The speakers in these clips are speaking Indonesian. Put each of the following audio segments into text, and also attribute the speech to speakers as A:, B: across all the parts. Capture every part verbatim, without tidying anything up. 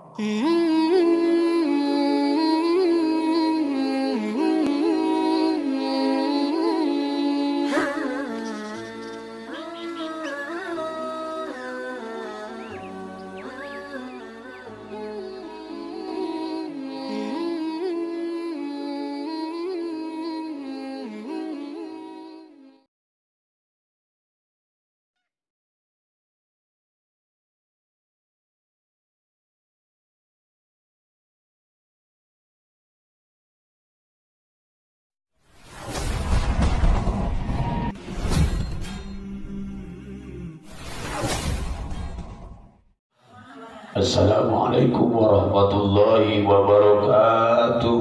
A: Assalamualaikum warahmatullahi wabarakatuh.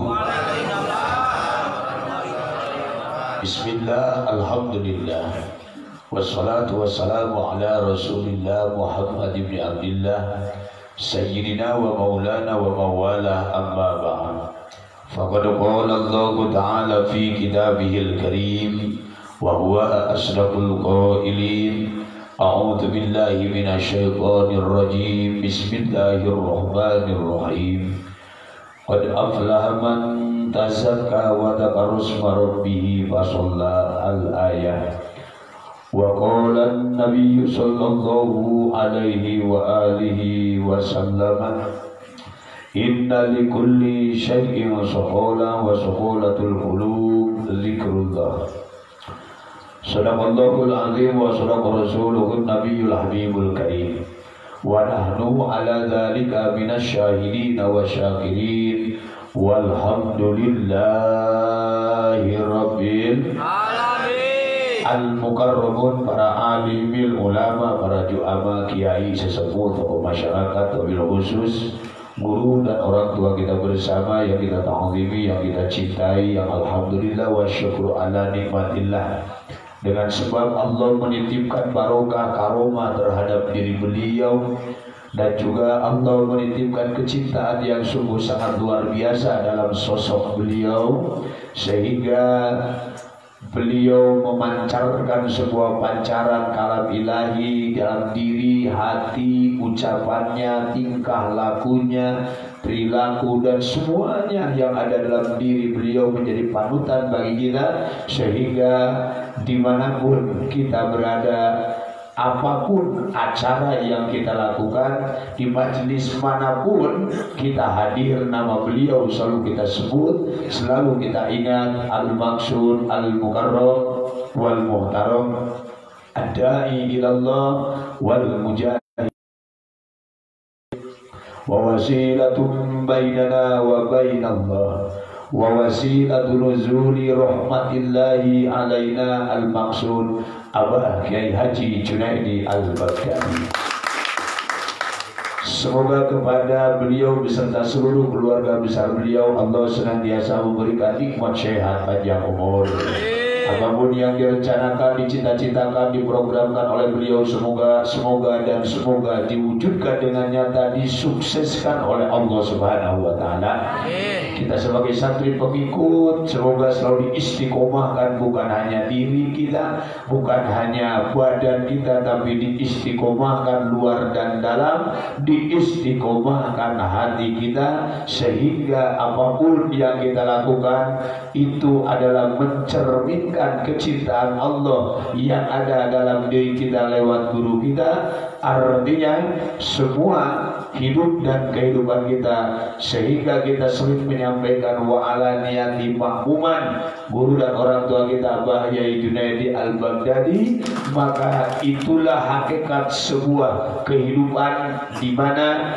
A: Bismillah, alhamdulillah, wassalatu wassalamu ala rasulillah Muhammad ibn Abdillah sayyidina wa maulana wa mawala, amma ba'd. Faqad qala Allah ta'ala fi kitabihil karim wa huwa asdaqul qailin. A'udzu billahi minasyaitonir rajim. Bismillahirrahmanirrahim. Qad aflaha man tazakka wa dzakara isma rabbih fa shalla al-ayah. Wa qala an-nabiy sallallahu alaihi wa alihi wa sallam, inna likulli syai'in suhulan wa suhulatul qulub dzikrullah. Sadaqallahul azim wa sadaqa rasuluhun nabiyul habibul karim. Wa nahnu ala dzalika minasy syahidin wa syakirin. Walhamdulillahi rabbil alamin. Al-mukarramun, para alimil ulama, para juama, kiai, sesepuh, tokoh masyarakat, wabil khusus guru dan orang tua kita bersama yang kita ta'zimi, yang kita cintai, yang alhamdulillah wa syukru ala nikmatillah. Dengan sebab Allah menitipkan barokah karomah terhadap diri beliau, dan juga Allah menitipkan kecintaan yang sungguh sangat luar biasa dalam sosok beliau, sehingga beliau memancarkan sebuah pancaran kalam ilahi dalam diri, hati, ucapannya, tingkah lakunya, perilaku, dan semuanya yang ada dalam diri beliau menjadi panutan bagi kita, sehingga dimanapun kita berada, apapun acara yang kita lakukan, di majelis manapun kita hadir, nama beliau selalu kita sebut, selalu kita ingat. Al-Maqsud, Al-Mukarram, Wal-Muhtaram, Ad-Da'i ilallah, Wal-Mujahid, wa wasilatun bainana wa bainallah, wa wasilatu nuzuli rahmatillahi alaina. Al-Maqsud Abah Kiai Haji Junaidi Al-Baghdadi. Semoga kepada beliau beserta seluruh keluarga besar beliau Allah senantiasa memberikan nikmat sehat panjang umur. Apapun yang direncanakan, dicita-citakan, diprogramkan oleh beliau, semoga semoga dan semoga diwujudkan dengan nyata, disukseskan oleh Allah Subhanahu wa taala. Kita sebagai santri pengikut semoga selalu diistiqomahkan, bukan hanya diri kita, bukan hanya badan kita, tapi diistiqomahkan luar dan dalam, diistiqomahkan hati kita, sehingga apapun yang kita lakukan itu adalah mencerminkan kecintaan Allah yang ada dalam diri kita lewat guru kita. Artinya semua hidup dan kehidupan kita, sehingga kita sering menyampaikan wa ala niyati mahmuman, guru dan orang tua kita Abah Yai Junaidi Al-Baghdadi, maka itulah hakikat sebuah kehidupan di mana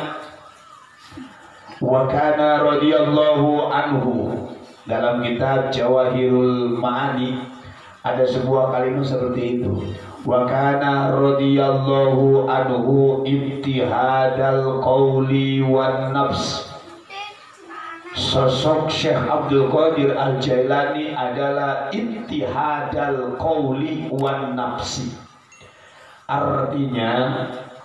A: wa kana radhiyallahu anhu. Dalam kitab Jawahirul Ma'ani ada sebuah kalimat seperti itu. Wa kana radhiyallahu anhu ibtihadal qawli wan nafs. Sosok Syekh Abdul Qadir Al-Jailani adalah ibtihadal qawli wan nafsi. Artinya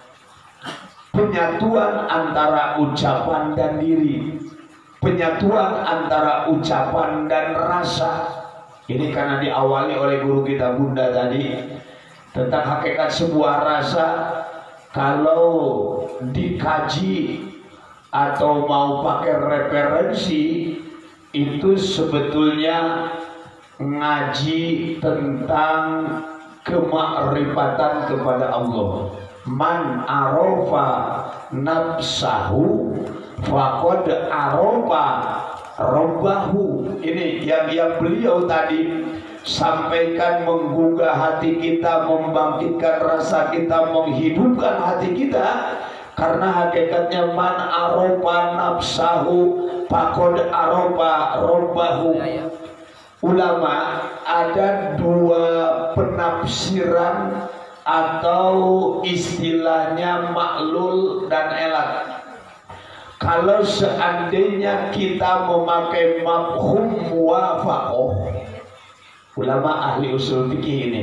A: penyatuan antara ucapan dan diri, penyatuan antara ucapan dan rasa. Ini karena diawali oleh guru kita Bunda tadi tentang hakikat sebuah rasa. Kalau dikaji atau mau pakai referensi, itu sebetulnya ngaji tentang kemakrifatan kepada Allah. Man arofa nafsahu faqad arofa robbahu. Ini yang yang beliau tadi sampaikan, menggugah hati kita, membangkitkan rasa kita, menghidupkan hati kita. Karena hakikatnya man arofa nafsahu faqad arofa robbahu. Ulama ada dua penafsiran atau istilahnya maklul dan elat. Kalau seandainya kita memakai mafhum muwafaqah, ulama ahli usul fikih ini,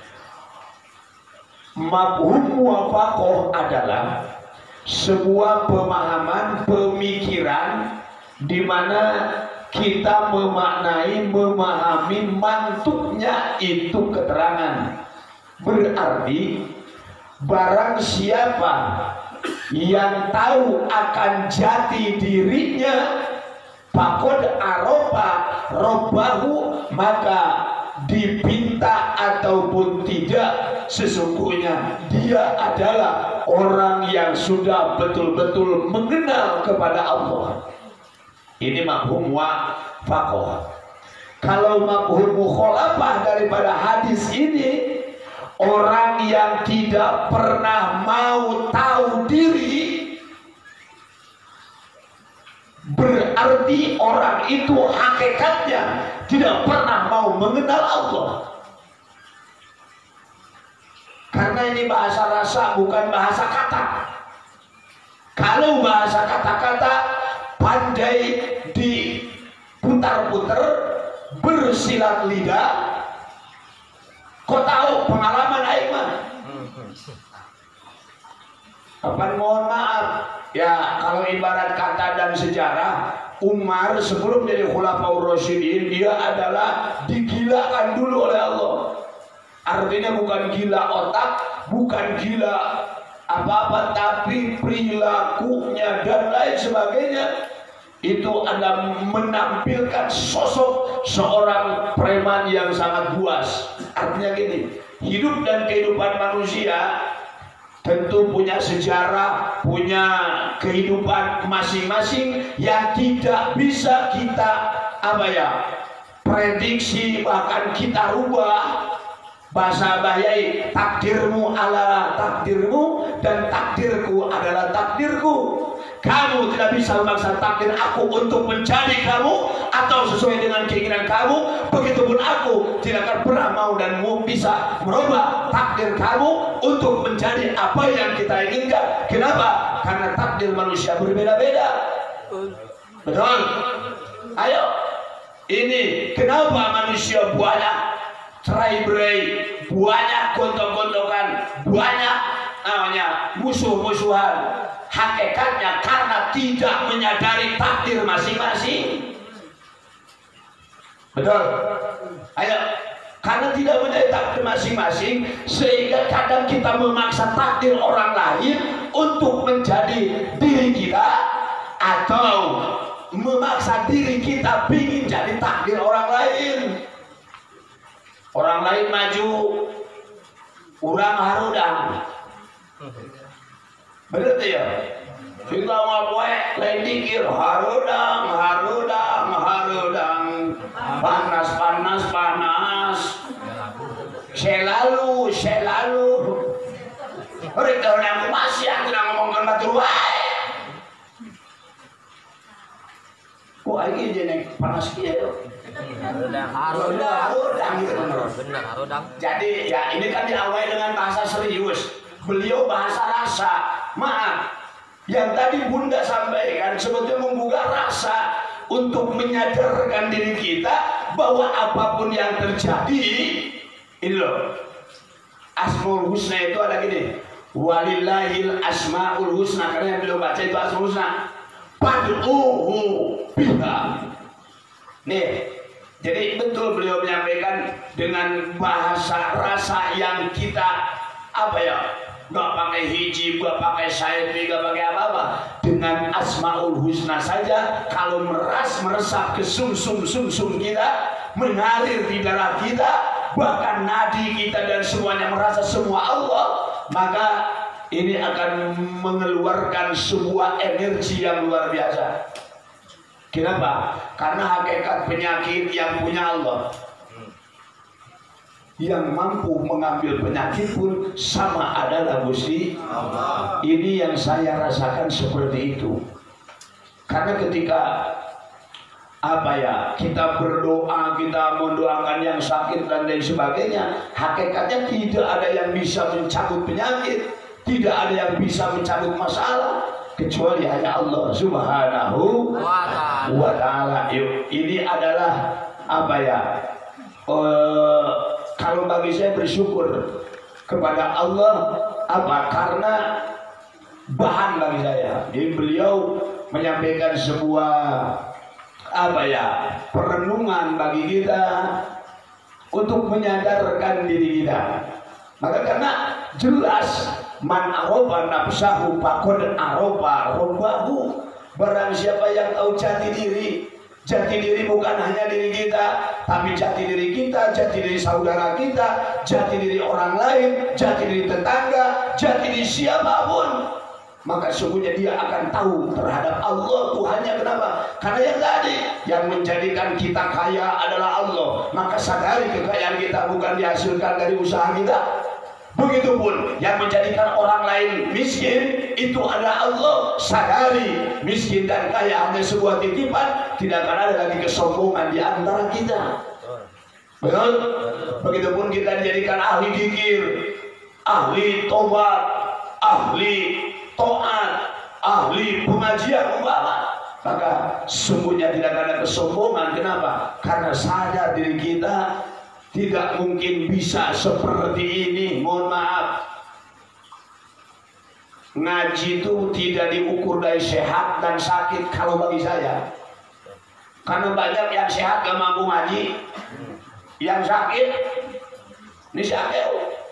A: mafhum muwafaqah adalah sebuah pemahaman, pemikiran di mana kita memaknai, memahami mantuknya itu keterangan. Berarti barang siapa yang tahu akan jati dirinya, faqad arofa robbahu, maka dipinta ataupun tidak, sesungguhnya dia adalah orang yang sudah betul-betul mengenal kepada Allah. Ini mafhum muwafaqah. Kalau mafhum mukhalafah daripada hadis ini, orang yang tidak pernah mau tahu diri, berarti orang itu hakikatnya tidak pernah mau mengenal Allah. Karena ini bahasa rasa, bukan bahasa kata. Kalau bahasa kata-kata, pandai diputar-putar, bersilat lidah. Kau tahu pengalaman Aiman? Apa mohon maaf ya, kalau ibarat kata dan sejarah, Umar sebelum jadi Khulafaur Rasyidin, dia adalah digilakan dulu oleh Allah. Artinya bukan gila otak, bukan gila apa-apa, tapi perilakunya dan lain sebagainya itu adalah menampilkan sosok seorang preman yang sangat buas. Artinya gini, hidup dan kehidupan manusia tentu punya sejarah, punya kehidupan masing-masing yang tidak bisa kita apa ya prediksi, bahkan kita rubah. Bahasa Bahyai, takdirmu adalah takdirmu dan takdirku adalah takdirku. Kamu tidak bisa memaksa takdir aku untuk menjadi kamu atau sesuai dengan keinginan kamu. Begitupun aku tidak akan pernah mau dan mau bisa merubah takdir kamu untuk menjadi apa yang kita inginkan. Kenapa? Karena takdir manusia berbeda-beda. Betul? Ayo, ini kenapa manusia banyak cerai-berai, banyak gontok-gontokan, banyak namanya musuh-musuhan. Hakikatnya karena tidak menyadari takdir masing-masing. Betul? Ayo, karena tidak menyadari takdir masing-masing, sehingga kadang kita memaksa takdir orang lain untuk menjadi diri kita, atau memaksa diri kita ingin jadi takdir orang lain. Orang lain maju, orang harudang. Bener tuh ya? Kita ngapain? Lain dikir harudang, harudang, harudang. Panas, panas, panas. Selalu, selalu. Mereka orang masih yang tidak ngomongkan batu ruai. Kok lagi jadi panas gitu? Harudang, harudang, harudang gitu. Benar, harudang. Jadi ya ini kan diawali dengan bahasa serius. Beliau bahasa rasa. Maaf, yang tadi Bunda sampaikan sebetulnya menggugah rasa untuk menyadarkan diri kita bahwa apapun yang terjadi, ini loh, Asmaul Husna itu ada gini, walillahil asmaul husna, karena yang beliau baca itu Asmaul Husna, pad'uhu biha. Nih, jadi betul beliau menyampaikan dengan bahasa rasa yang kita apa ya, nggak pakai hiji, nggak pakai said, nggak pakai apa-apa, dengan dengan Asmaul Husna saja, kalau meras meresap ke sumsum sumsum kita, mengalir di darah kita, bahkan nadi kita dan semuanya merasa semua Allah, maka ini akan mengeluarkan sebuah energi yang luar biasa. Kenapa? Karena hakikat penyakit yang punya Allah. Yang mampu mengambil penyakit pun sama adalah Gusti Allah. Ini yang saya rasakan seperti itu. Karena ketika apa ya, kita berdoa, kita mendoakan yang sakit dan lain sebagainya, hakikatnya tidak ada yang bisa mencabut penyakit, tidak ada yang bisa mencabut masalah kecuali hanya Allah Subhanahu wa Ta'ala. Ini adalah apa ya? Uh, kalau bagi saya bersyukur kepada Allah, apa? Karena bahan bagi saya. Jadi beliau menyampaikan sebuah apa ya, perenungan bagi kita untuk menyadarkan diri kita. Maka karena jelas man aroba nafsahu faqad aroba rabbahu. Barang siapa yang tahu jati diri, jati diri bukan hanya diri kita, tapi jati diri kita, jati diri saudara kita, jati diri orang lain, jati diri tetangga, jati diri siapapun, maka sungguhnya dia akan tahu terhadap Allah Tuhannya. Kenapa? Karena yang tadi yang menjadikan kita kaya adalah Allah. Maka sadari kekayaan kita bukan dihasilkan dari usaha kita. Begitupun yang menjadikan orang lain miskin itu adalah Allah. Sadari miskin dan kaya hanya sebuah titipan, tidak akan ada lagi kesombongan di antara kita. Betul? Begitupun kita dijadikan ahli zikir, ahli tobat, ahli taat, ahli pengajian umpama, maka sungguhnya tidak ada kesombongan. Kenapa? Karena sadar diri kita tidak mungkin bisa seperti ini. Mohon maaf, ngaji itu tidak diukur dari sehat dan sakit kalau bagi saya. Karena banyak yang sehat gak mampu ngaji, yang sakit ini sakit.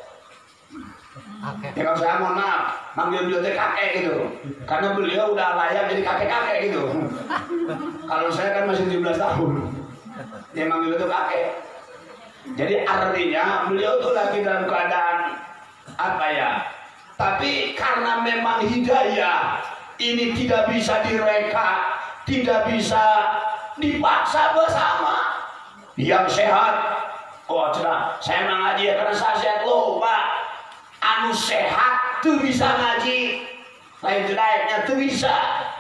A: Ya kalau saya mohon maaf, manggil beliau teh kakek gitu, karena beliau udah layak jadi kakek-kakek gitu. Kalau saya kan masih tujuh belas tahun, dia manggil itu kakek. Jadi artinya beliau tuh lagi dalam keadaan apa ya? Tapi karena memang hidayah ini tidak bisa direka, tidak bisa dipaksa bersama. Yang sehat, oh cerah, saya mengaji ya karena saya sehat loh Pak. Anu sehat tuh bisa ngaji, lain terdaiknya tuh bisa.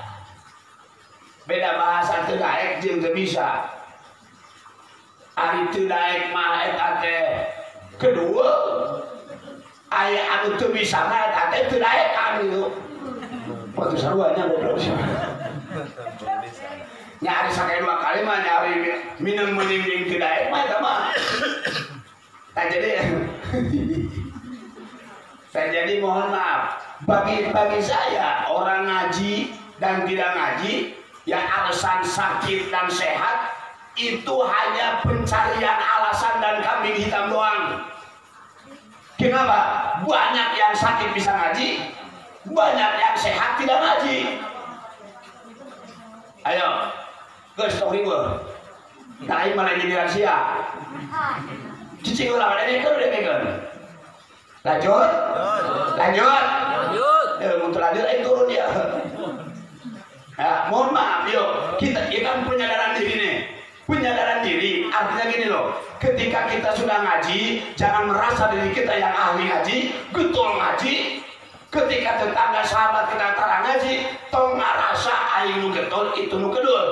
A: Beda bahasa terdaik jeung tuh bisa. Ari terdaik mah eta teh kedua, aya anu tuh bisa mah eta teh terdaik anu. Waktu saruanya goblok. Nyari sampai dua kali mah nyari minum mending terdaik mah eta mah. Tak jadi. Saya jadi mohon maaf, bagi bagi saya orang ngaji dan tidak ngaji, yang alasan sakit dan sehat itu hanya pencarian alasan dan kambing hitam doang. Kenapa? Banyak yang sakit bisa ngaji, banyak yang sehat tidak ngaji. Ayo, ke story gue. Nah, ini malah jadi rahasia. Cicing ulang ada ini kan udah pegang. Lanjut, lanjut, lanjut. Eh, untuk lanjut, eh turun dia. Ya, mohon maaf, yuk. Kita, ya kan penyadaran diri nih. Penyadaran diri, artinya gini loh. Ketika kita sudah ngaji, jangan merasa diri kita yang ahli ngaji, getol ngaji. Ketika tetangga sahabat kita tarang ngaji, tong ngarasa aing nu getol itu nu kedul.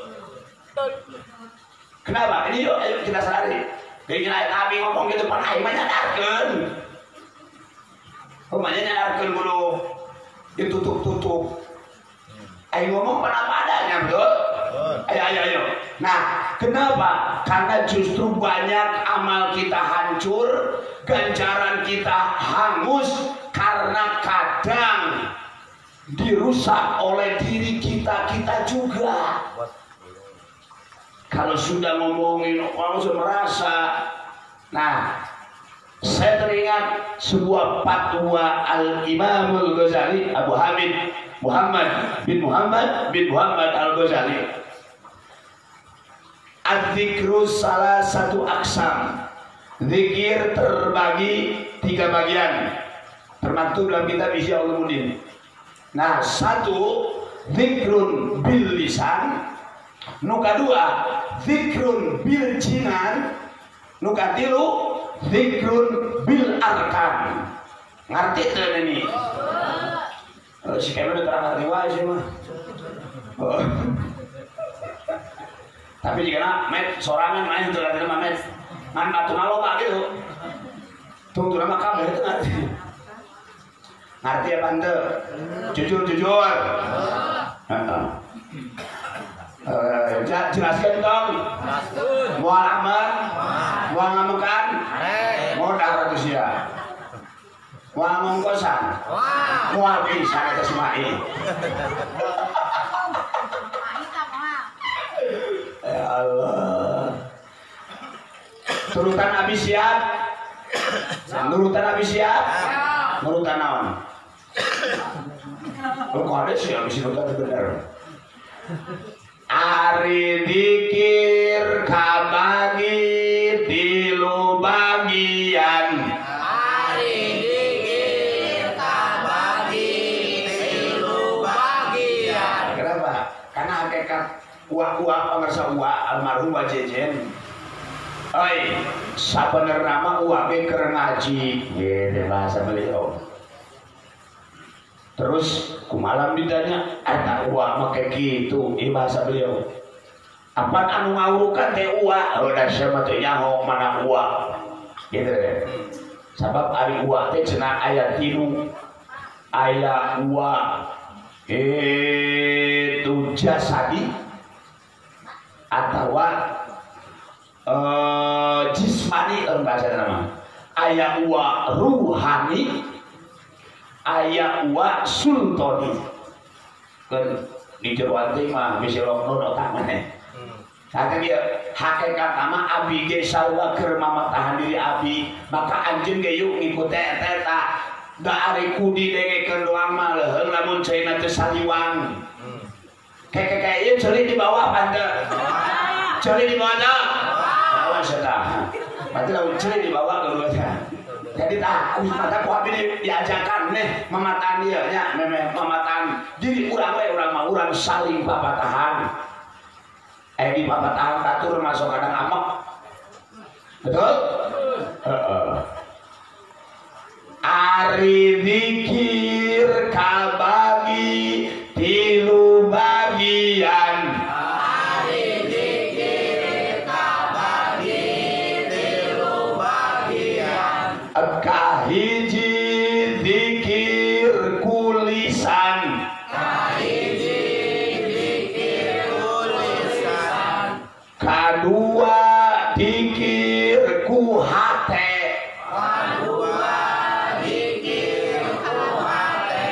A: Kenapa? Ini yuk, ayo kita sadari. Kayaknya kami ngomong gitu, pan aing menyadarkan. Pemanya nyadarkan dulu, ditutup-tutup. Ayo ngomong apa adanya, betul? Ayo, ayo, ayo. Nah, kenapa? Karena justru banyak amal kita hancur, ganjaran kita hangus, karena kadang dirusak oleh diri kita kita juga. Kalau sudah ngomongin, kalau sudah merasa, nah. Saya teringat sebuah fatwa Al-Imamul Ghazali Abu Hamid Muhammad bin Muhammad bin Muhammad Al-Ghazali. Adzikru salah satu aksam. Zikir terbagi tiga bagian. Termaktub dalam kitab Ihya Ulumuddin. Nah, satu zikrun bil lisan, nuka dua zikrun bil jinan, nuka tilu zikrun bil arkan. Ngerti tuh ini? Oh, si Kevin udah terang ngerti wae sih mah. Oh. Tapi jika nak met sorangan main tuh lagi sama met, man batu naloba gitu. Tunggu nama kamu itu ngerti. Ngerti ya bante? Jujur jujur. Uh, jelaskan dong. Mau amat, mau ngamekan, mau darah tuh sia. Mau ngongkosan, mau bisa kita semai. Ya Allah. Turutan habis siap. Nurutan habis siap. Nurutan naon? Lu kode sih habis nurutan bener. Ari dikir kabagi tilu bagian. Ari dikir kabagi tilu bagian. Kenapa? Karena hakikat uak-uak pengersa uak almarhum Wajejen. Oi, sabener nama uak keur ngaji. Gitu bahasa beliau. Terus kumalam ditanya, eta uak make gitu, ini bahasa beliau. Apa anu ngawurukan teh uak? Oh, dan siapa teh nyaho mana uak? Gitu deh. Sebab ari uak teh cenah aya tilu, aya uak itu jasadi atau uh, jismani dalam bahasa nama. Aya uak ruhani, aya uak sultani. Kan di jeroan teh mah bisa lokno otak maneh. Kata dia hakikat nama abi ge sarua keur mamatahan diri abi, maka anjeun ge yuk ngikut eta eta da ari kudi dengekeun doang mah leuheung lamun caina teu saliwang. Kayak kayak ieu ceuli di bawah pante. Ceuli di bawah teh. Awas eta. Berarti lamun ceuli di bawah kedua teh. Jadi tak, mata ku abdi diajakan nih mamatan dia nya, memang mamatan diri urang we urang mah urang saling papatahan. Eh di papatahan katur masuk kadang amek. Betul? Heeh. Ari dikir kabagi tilu bagian. Ari dikir kabagi tilu bagian. Kahiji zikir kulisan. Kahiji zikir kulisan. Kadua zikir ku hate. Kadua zikir ku hate.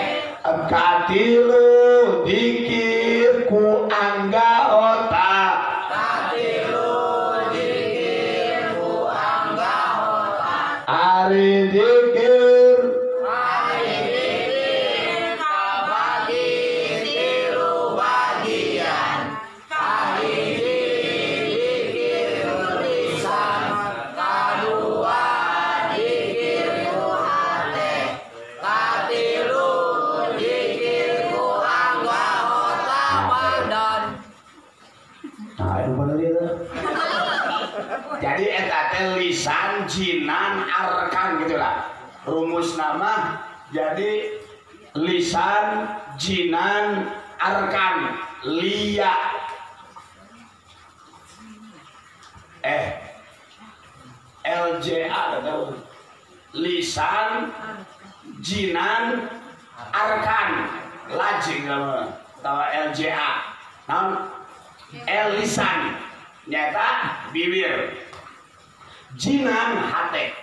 A: Katilu zikir ku anggota. Katilu zikir ku anggota. Ari zikir, ari zikir kabagi tilu bagian. Kahiji zikir lisan, kadua zikir ku hate, katilu zikir ku anggota badan. Nah, itu bener itu. Jadi eta teh lisan, jinan, arkan gitulah. Rumus nama jadi lisan, jinan, arkan, liya. Eh L J A tahu. Lisan, jinan, arkan, lajeng nama tahu L J A. Nah, L lisan nyata bibir, jinan hate,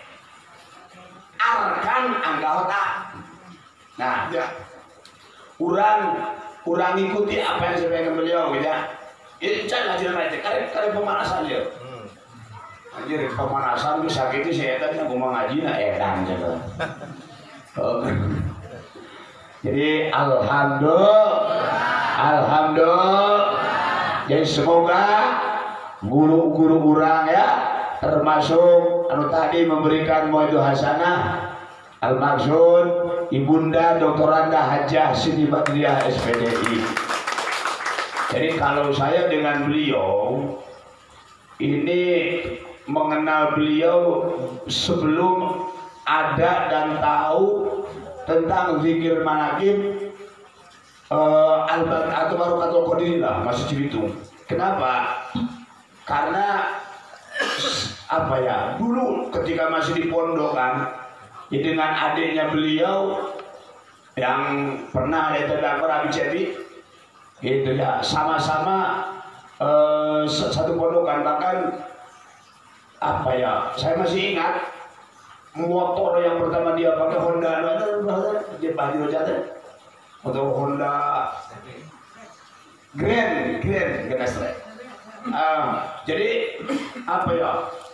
A: arkan anggota. Nah, ya. Urang urang ikuti apa yang disampaikan beliau gitu ya. Ini cari ngajian aja, karena karena pemanasan dia. Anjir pemanasan tuh sakit itu saya tadi aku mau ngaji nah edan coba. Jadi alhamdulillah, alhamdulillah. Jadi semoga guru-guru orang ya, termasuk anu tadi memberikan mauidul hasanah, al-maksud Ibunda Doktor Randa Hajah Siti Badriah S P D I. Jadi kalau saya dengan beliau ini mengenal beliau sebelum ada dan tahu tentang zikir manaqib uh, al-Baqi atau Barokatul Qadirillah masih Cibitung. Kenapa? Karena apa ya? Dulu ketika masih di pondokan, ya dengan adiknya beliau yang pernah ada terdakwa Abi Cepi, itu ya sama-sama uh, satu pondokan, bahkan apa ya? Saya masih ingat motor yang pertama dia pakai Honda, dia baju jatuh, motor Honda Grand, Grand, Grand uh, jadi apa ya?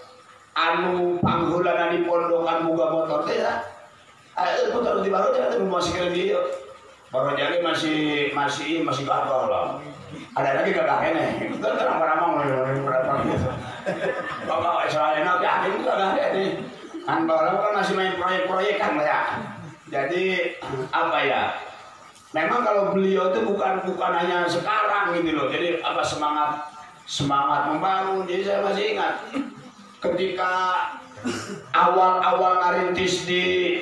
A: Anu panggulan di pondokan buka motor teh ya, eh motor di baru dia masih kira dia, baru jadi masih masih masih gagal lah. Ada lagi gak kene, itu kan ramah-ramah berapa gitu. Bapak Israel nak yakin gak ada nih. Kan baru kan masih main proyek-proyek kan ya. Jadi apa ya? Memang kalau beliau itu bukan bukan hanya sekarang gitu loh. Jadi apa semangat semangat membangun. Jadi saya masih ingat ketika awal-awal ngarintis di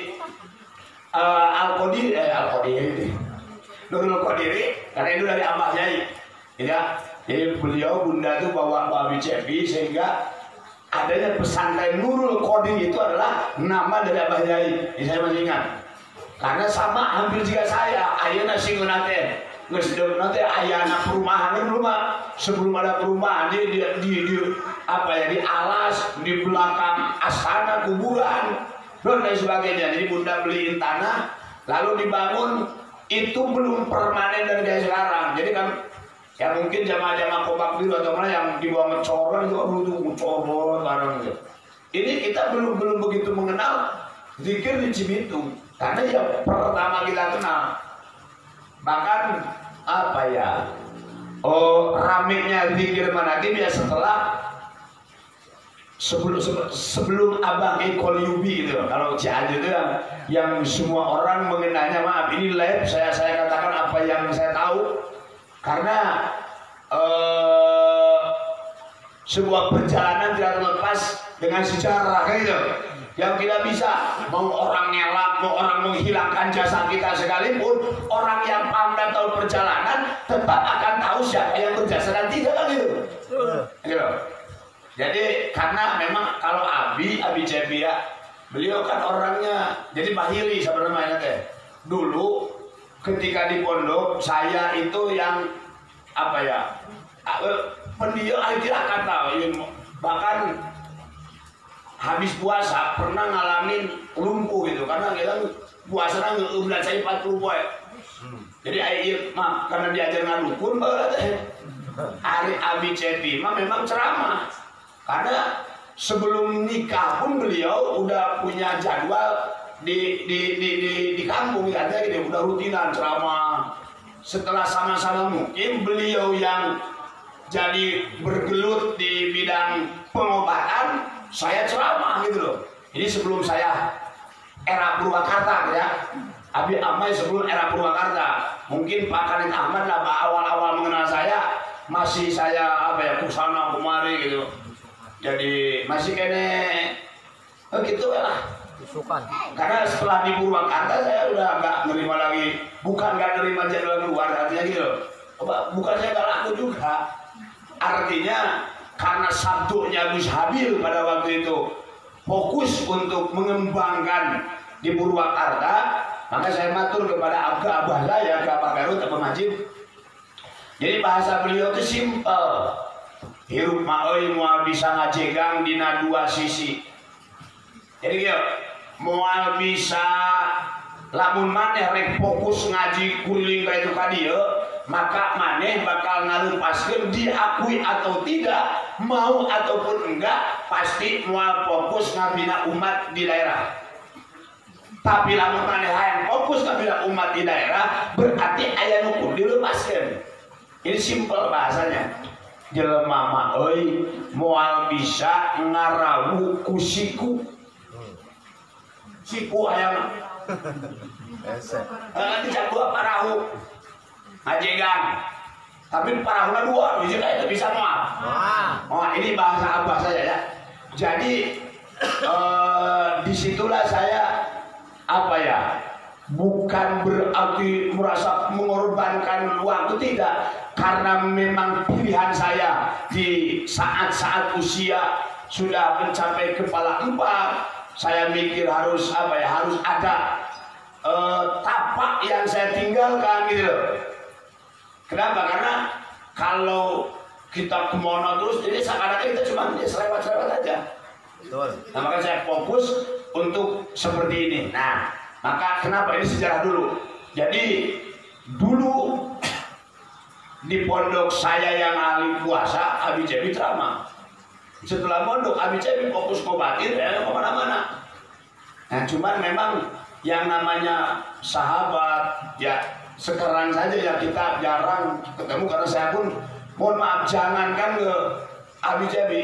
A: uh, Al-Qadiri, eh Al-Qadiri, Nurul Qadiri, karena itu dari Abah Yai, ya. Jadi beliau bunda itu bawa Babi Cepi sehingga adanya pesantren Nurul Qadiri itu adalah nama dari Abah Yai. Ini saya masih ingat. Karena sama hampir juga saya, ayana sing nate, ngesdem nate ayana perumahan kan rumah sebelum ada perumahan di, di, di, di apa ya di alas di belakang astana kuburan dan lain sebagainya. Jadi bunda beliin tanah lalu dibangun, itu belum permanen dan kayak sekarang. Jadi kan ya mungkin jamaah-jamaah Kobak dulu atau mana yang di bawah mencorong itu aduh tuh mencorong barang gitu. Ini kita belum belum begitu mengenal zikir di Cibitung karena yang pertama kita kenal. Bahkan apa ya? Oh, ramenya zikir manaqib ya setelah sebelum sebelum Abang Eko Yubi itu. Kalau Cianjur itu yang, yang semua orang mengenalnya, maaf ini live saya saya katakan apa yang saya tahu. Karena uh, sebuah perjalanan tidak terlepas dengan sejarah kan gitu. Yang tidak bisa mau orang ngelak, mau orang menghilangkan jasa kita sekalipun, orang yang paham dan tahu perjalanan tetap akan tahu siapa yang berjasa dan tidak kan gitu. Gitu. Jadi karena memang kalau Abi, Abi Cepi ya, beliau kan orangnya jadi bahiri sebenarnya teh. Dulu ketika di pondok saya itu yang apa ya pendiam tidak akan tahu, bahkan habis puasa pernah ngalamin lumpuh gitu karena kita puasa nang udah saya empat puluh poin. Jadi air mah karena diajar ngadukun banget. Hari Abi Cepi mah memang ceramah karena sebelum nikah pun beliau udah punya jadwal di di di di, di kampung katanya gitu, udah rutinan ceramah. Setelah sama-sama mungkin beliau yang jadi bergelut di bidang pengobatan, saya ceramah gitu loh. Ini sebelum saya era Purwakarta ya, Abi Amai sebelum era Purwakarta. Mungkin Pak Khalid Ahmad lah awal-awal mengenal saya, masih saya apa ya kusana kemari gitu. Jadi masih kene begitu lah. Sukan. Karena setelah di Purwakarta saya udah nggak nerima lagi, bukan nggak nerima jadwal keluar, artinya gitu. Bukan saya nggak laku juga, artinya karena sabdunya Gus Habil pada waktu itu fokus untuk mengembangkan di Purwakarta, maka saya matur kepada Abah Abah saya, ke Abah Garut, Abah Majid. Jadi bahasa beliau itu simpel, hirup ma'oi mual bisa ngajegang dina dua sisi. Jadi gitu, mual bisa lamun maneh rek fokus ngaji kuling kayak itu kadieu, maka maneh bakal ngalupaskeun diakui atau tidak, mau ataupun enggak, pasti mual fokus ngabina umat di daerah. Tapi lamun maneh hayang fokus fokus kabila umat di daerah berarti aya nu dilepaskeun. Ini simpel bahasanya. Jelema mah euy moal bisa ngarawu ku siku. Siku aya mah. Ese. Nanti dua parahu. Ajegang. Tapi parahuna dua, bisa kayak bisa moal. Oh, ini bahasa Abah saja ya. Jadi eh, disitulah saya apa ya? Bukan berarti merasa mengorbankan waktu, tidak, karena memang pilihan saya di saat-saat usia sudah mencapai kepala empat, saya mikir harus apa ya, harus ada uh, tapak yang saya tinggalkan gitu loh. Kenapa? Karena kalau kita kemono terus, jadi seakan-akan kita cuma selewat-selewat aja. Betul. Nah, makanya saya fokus untuk seperti ini. Nah, maka kenapa ini sejarah dulu. Jadi dulu di pondok saya yang ahli puasa, Abi Cebi ceramah. Setelah pondok Abi Cebi fokus ngobatin, ya kemana-mana. Nah cuman memang yang namanya sahabat, ya sekarang saja ya kita jarang ketemu, karena saya pun mohon maaf, jangankan ke Abi Cebi,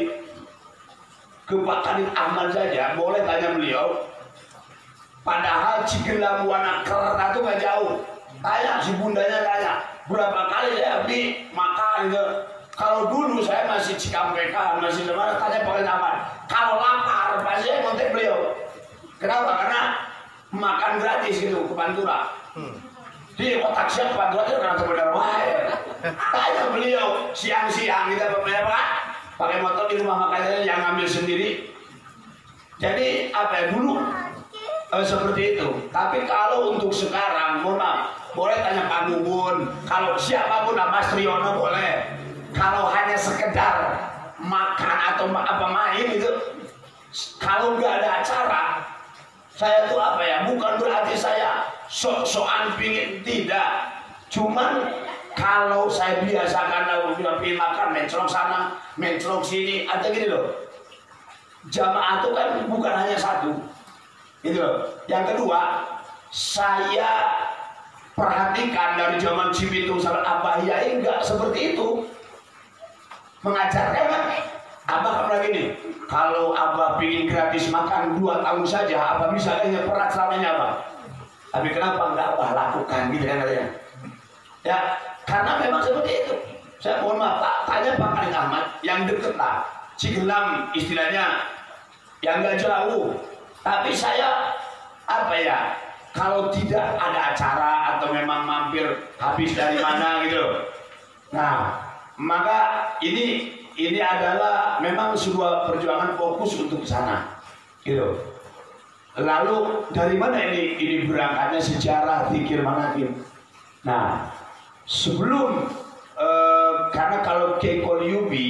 A: ke Pak Kadit Ahmad saja boleh tanya beliau. Padahal Cigelam Wana Kerta itu gak jauh. Tanya si bundanya, tanya berapa kali saya Abi makan gitu. Kalau dulu saya masih Cikampek, masih dimana, tanya Pak Ahmad. Kalau lapar pasti saya ngontek beliau. Kenapa? Karena makan gratis gitu ke Pantura. Hmm. Di otak siap Pantura itu karena sebenarnya wae. Tanya beliau siang-siang kita berapa Pak? Pakai motor di rumah makannya yang ngambil sendiri. Jadi apa ya dulu? Eh, seperti itu. Tapi kalau untuk sekarang, mohon maaf, boleh tanya Pak Gugun. Kalau siapapun, Mas Triono boleh. Kalau hanya sekedar makan atau apa main itu, kalau nggak ada acara, saya tuh apa ya? Bukan berarti saya sok-sokan pingin, tidak. Cuman kalau saya biasakan lalu pingin makan, mencrok sana, mencrok sini, ada gini loh. Jamaah itu kan bukan hanya satu. Gitu loh. Yang kedua, saya perhatikan dari zaman Cibitung sampai Abah Yai enggak seperti itu. Mengajarkan kan? Abah kan lagi nih, kalau Abah pingin gratis makan dua tahun saja, Abah bisa kayaknya perat selamanya Abah. Tapi kenapa enggak Abah lakukan gitu kan katanya? Ya, karena memang seperti itu. Saya mohon maaf, Pak, tanya Pak Kadit Ahmad yang deket lah, Cigelam istilahnya, yang enggak jauh. Tapi saya apa ya, kalau tidak ada acara atau memang mampir habis dari mana gitu. Nah, maka ini ini adalah memang sebuah perjuangan fokus untuk ke sana. Gitu. Lalu dari mana ini ini berangkatnya sejarah zikir manakim. Nah, sebelum eh, karena kalau Kiai Kolyubi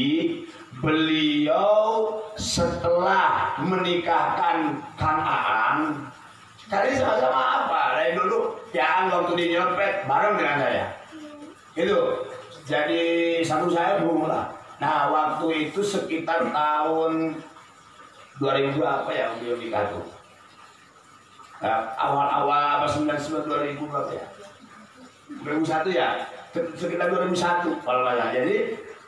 A: beliau setelah menikahkan Kang Aan, kali sama-sama apa? Dari dulu ya waktu di nyopet bareng dengan saya. Gitu. Jadi satu saya belum lah. Nah waktu itu sekitar tahun dua ribu apa ya beliau nikah tuh? Nah, awal-awal apa sembilan puluh sembilan dua ribu berapa ya? dua ribu satu ya? Sekitar dua ribu satu kalau nggak salah. Jadi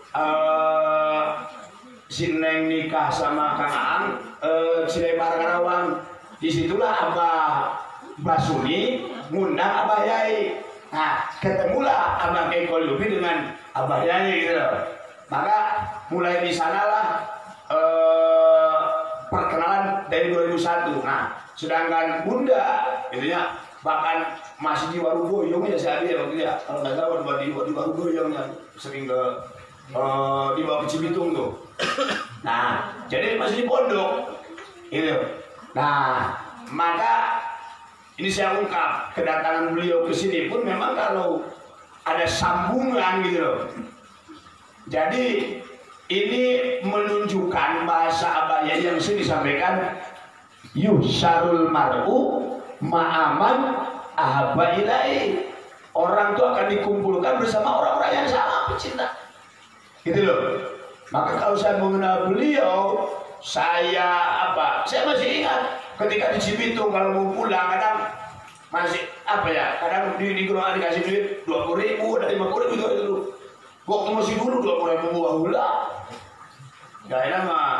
A: uh, si Neng nikah sama Kang Aan, uh, Cilebar Karawang. Disitulah Abah Basuni ngundang Abah Yai. Nah, ketemulah Abah Kiai Kolyubi dengan Abah Yai gitu loh. Maka mulai di sanalah eh, perkenalan dari dua ribu satu. Nah, sedangkan Bunda, itunya bahkan masih di Warugoyong ya saya ya waktu ya. Kalau nggak salah di di Warugoyong yang sering ke eh, di bawah Cibitung tuh. Nah, jadi masih di pondok, gitu. Nah, maka ini saya ungkap, kedatangan beliau ke sini pun memang kalau ada sambungan gitu loh. Jadi ini menunjukkan bahasa Abah Yai yang sering disampaikan, yusyarul mar'u ma'aman ahabba ilai. Orang itu akan dikumpulkan bersama orang-orang yang sama pecinta. Gitu loh. Maka kalau saya mengenal beliau, saya apa? Saya masih ingat ketika di Cibitung kalau mau pulang kadang masih apa ya? Kadang di di geroa dikasih duit dua puluh ribu, ada lima puluh ribu itu dulu. Waktu masih dulu dua puluh ribu buah hula. Gak enak mah.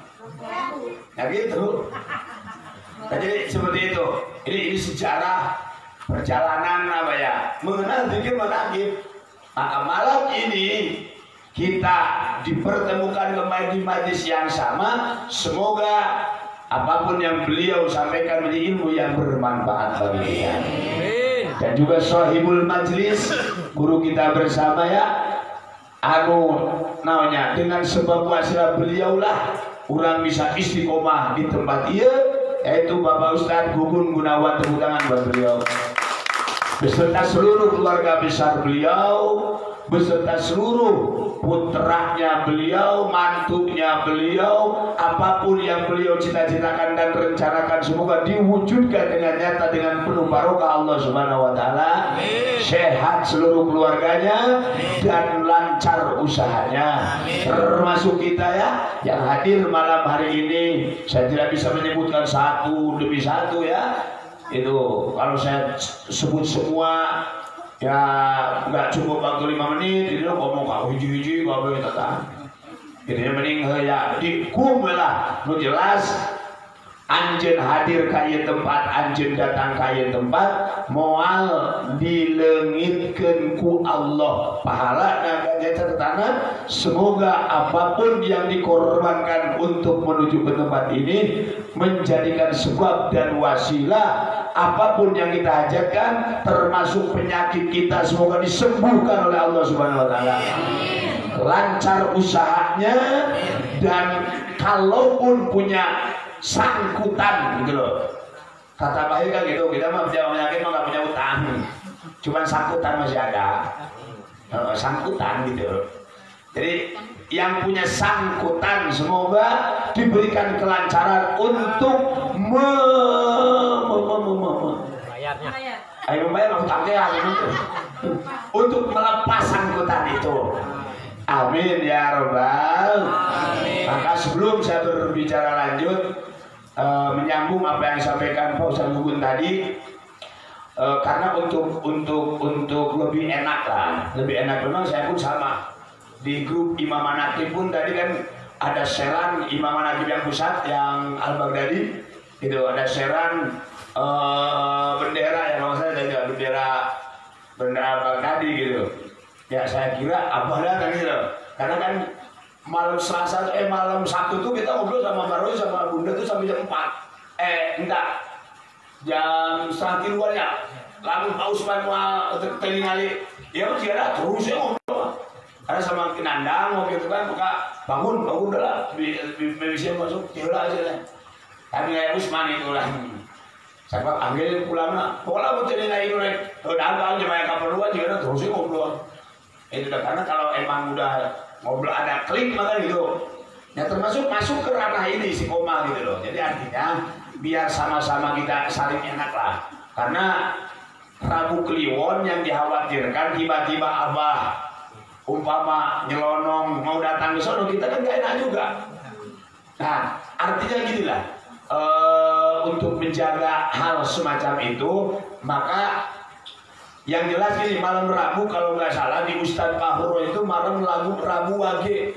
A: Ya gitu. Jadi seperti itu. Ini ini sejarah perjalanan apa ya? Mengenal zikir manaqib. Maka malam ini kita dipertemukan kembali di majlis yang sama. Semoga apapun yang beliau sampaikan menjadi ilmu yang bermanfaat bagi kita. Dan juga sahibul majlis, guru kita bersama ya. Anu namanya dengan sebab wasilah beliaulah orang bisa istiqomah di tempat ia, yaitu Bapak Ustadz Gugun Gunawan. Tepuk tangan buat beliau beserta seluruh keluarga besar beliau, beserta seluruh putranya beliau, mantunya beliau, apapun yang beliau cita-citakan dan rencanakan semoga diwujudkan dengan nyata dengan penuh barokah Allah Subhanahu wa taala. Sehat seluruh keluarganya dan lancar usahanya. Termasuk kita ya yang hadir malam hari ini. Saya tidak bisa menyebutkan satu demi satu ya. Itu kalau saya sebut semua ya nggak cukup waktu lima menit. Ini lo ngomong kau hiji-hiji kau boleh tetap. Ini mending ya dikum lah. Lo jelas anjen hadir kaya tempat, anjen datang kaya tempat, moal dilengitkan ku Allah pahala naganya catatan. Semoga apapun yang dikorbankan untuk menuju ke tempat ini menjadikan sebab dan wasilah. Apapun yang kita hajatkan termasuk penyakit kita semoga disembuhkan oleh Allah Subhanahu wa taala. Lancar usahanya, dan kalaupun punya sangkutan gitu loh, kata baik kan gitu, kita mah punya penyakit mah nggak punya utang, cuman sangkutan masih ada, uh, sangkutan gitu. Jadi yang punya sangkutan semoga diberikan kelancaran untuk me, me, me, me, me, me. Ayo membayar utangnya gitu, untuk melepas sangkutan itu. Amin ya robbal. Maka sebelum saya berbicara lanjut, Uh, menyambung apa yang disampaikan Pak Ustadz Gugun tadi, uh, karena untuk untuk untuk lebih enak lah, lebih enak memang saya pun sama di grup Imam Manaqib pun tadi kan ada seran Imam Manaqib yang pusat yang Al Baghdadi itu ada seran uh, bendera ya kalau saya ada bendera bendera Baghdadi gitu ya. Saya kira apa ada kan gitu karena kan malam Selasa eh malam Sabtu tuh kita ngobrol sama Mbak Roy sama Bunda tuh sampai jam empat eh enggak jam setengah tiluan ya. Lalu Pak Usman mau telingali ya masih ada terus ya ngobrol karena sama Kinandang mau gitu kan maka bangun bangun udah lah bisa masuk tidur aja lah. Tapi kayak Usman itu lah saya panggil pulang lah pokoknya mau telingali itu lah udah agak aja banyak keperluan juga terus ya ngobrol itu udah. Karena kalau emang udah ngobrol ada klik maka gitu ya termasuk masuk ke ranah ini si koma gitu loh. Jadi artinya biar sama-sama kita saling enak lah, karena Rabu Kliwon yang dikhawatirkan tiba-tiba abah umpama nyelonong mau datang ke sono kita kan gak enak juga. Nah artinya gitulah e, untuk menjaga hal semacam itu maka yang jelas ini malam Rabu kalau nggak salah di Ustadz Kahuro itu malam lagu Rabu Wage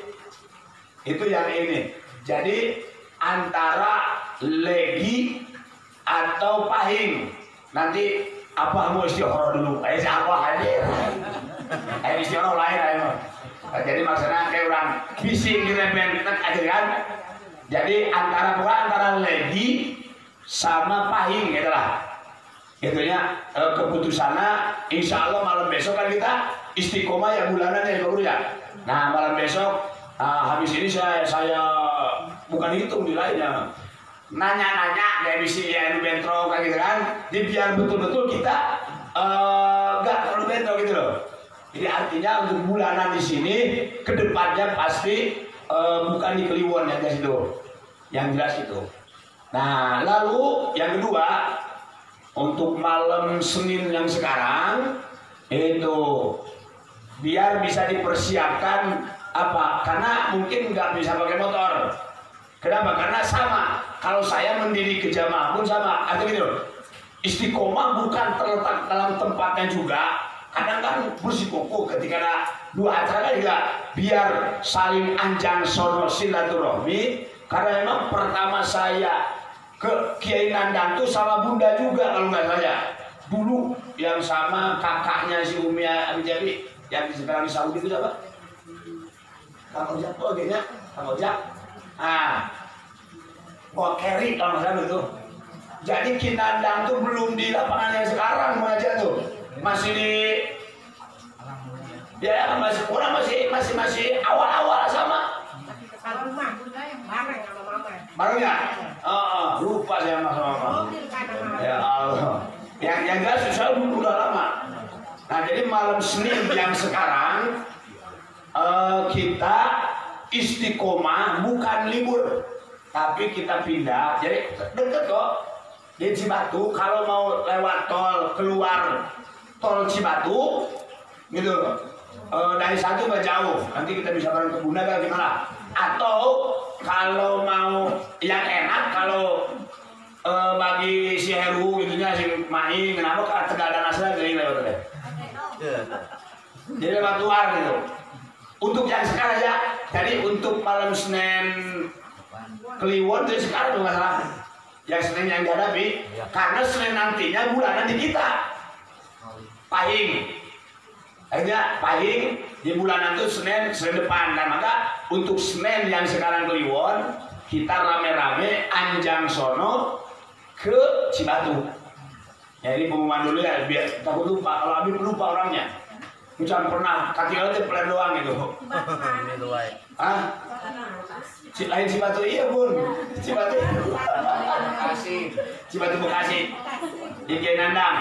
A: itu yang ini. Jadi antara legi atau pahing nanti apa mau istihoroh dulu kayak siapa hadir kayak istihoroh lain ayo. Nah, jadi maksudnya kayak orang bising gitu aja kan. Jadi antara bukan antara legi sama pahing gitu lah. Itunya eh, keputusannya insya Allah malam besok kan kita istiqomah ya bulanannya ya Pak ya. Nah malam besok uh, habis ini saya saya bukan hitung nilainya nanya-nanya kayak misi ya bentro kayak gitu kan. Jadi biar betul-betul kita nggak uh, terlalu bentro gitu loh. Jadi artinya untuk bulanan di sini kedepannya pasti uh, bukan di Kliwon yang jelas itu, yang jelas itu. Nah lalu yang kedua untuk malam Senin yang sekarang itu biar bisa dipersiapkan apa? Karena mungkin nggak bisa pakai motor. Kenapa? Karena sama. Kalau saya mendiri ke jamaah pun sama. Atau gitu. istiqomah bukan terletak dalam tempatnya juga. Kadang kan bersikukuh ketika ada dua acara juga biar saling anjang sono silaturahmi. Karena memang pertama saya ke Kiai Nandang tuh sama Bunda juga kalau nggak salah. Dulu yang sama kakaknya si Umi Abijari yang sekarang di Saudi itu siapa? Kang Ojak tuh akhirnya Kang Ojak. Ah, kok Kerry kalau nggak salah itu. Jadi Kinandang tuh belum di lapangan yang sekarang mengajar tuh, masih di, ya masih kurang masih masih masih awal-awal sama.
B: Kalau rumah bunda yang bareng sama mama.
A: Bareng ya? Oh, oh, lupa saya sama mama. Ya Allah. Yang yang jelas susah udah lama. Nah jadi malam Senin yang sekarang uh, kita istiqomah bukan libur, tapi kita pindah. Jadi deket kok di Cibatu. Kalau mau lewat tol keluar tol Cibatu, gitu. Uh, dari satu nggak jauh. Nanti kita bisa bareng ke Bunda kan gimana? Atau kalau mau yang enak kalau Uh, bagi si Heru gitunya si Mai kenapa ke Tegal dan Asla jadi lewat deh. Jadi lewat luar gitu. Untuk yang sekarang ya, jadi untuk malam Senin Kliwon itu sekarang tuh masalah. Yang Senin yang dihadapi, karena Senin nantinya bulanan di kita. Pahing. Akhirnya Pahing di bulanan itu Senin Senin depan dan maka untuk Senin yang sekarang Kliwon kita rame-rame anjang sono ke Cibatu. Ya ini pengumuman dulu ya biar takut lupa kalau Abi lupa orangnya. Bukan pernah kaki lalu plan doang gitu. Ah? Lain Cibatu iya bun. Cibatu Bekasi. Cibatu Bekasi. Di Kinandang.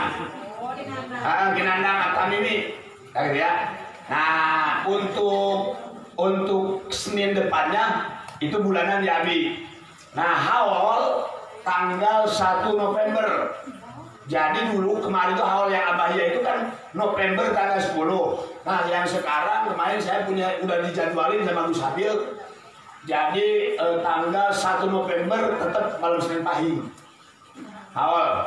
A: Ah Kinandang atau Mimi. Gitu ya. Nah untuk untuk Senin depannya itu bulanan di Abi. Nah Hawal tanggal satu November. Jadi dulu kemarin itu Hawal yang Abahia itu kan November tanggal sepuluh. Nah yang sekarang kemarin saya punya udah dijadwalin sama Gus Habil. Jadi eh, tanggal satu November tetap malam Senin Pahing Hawal.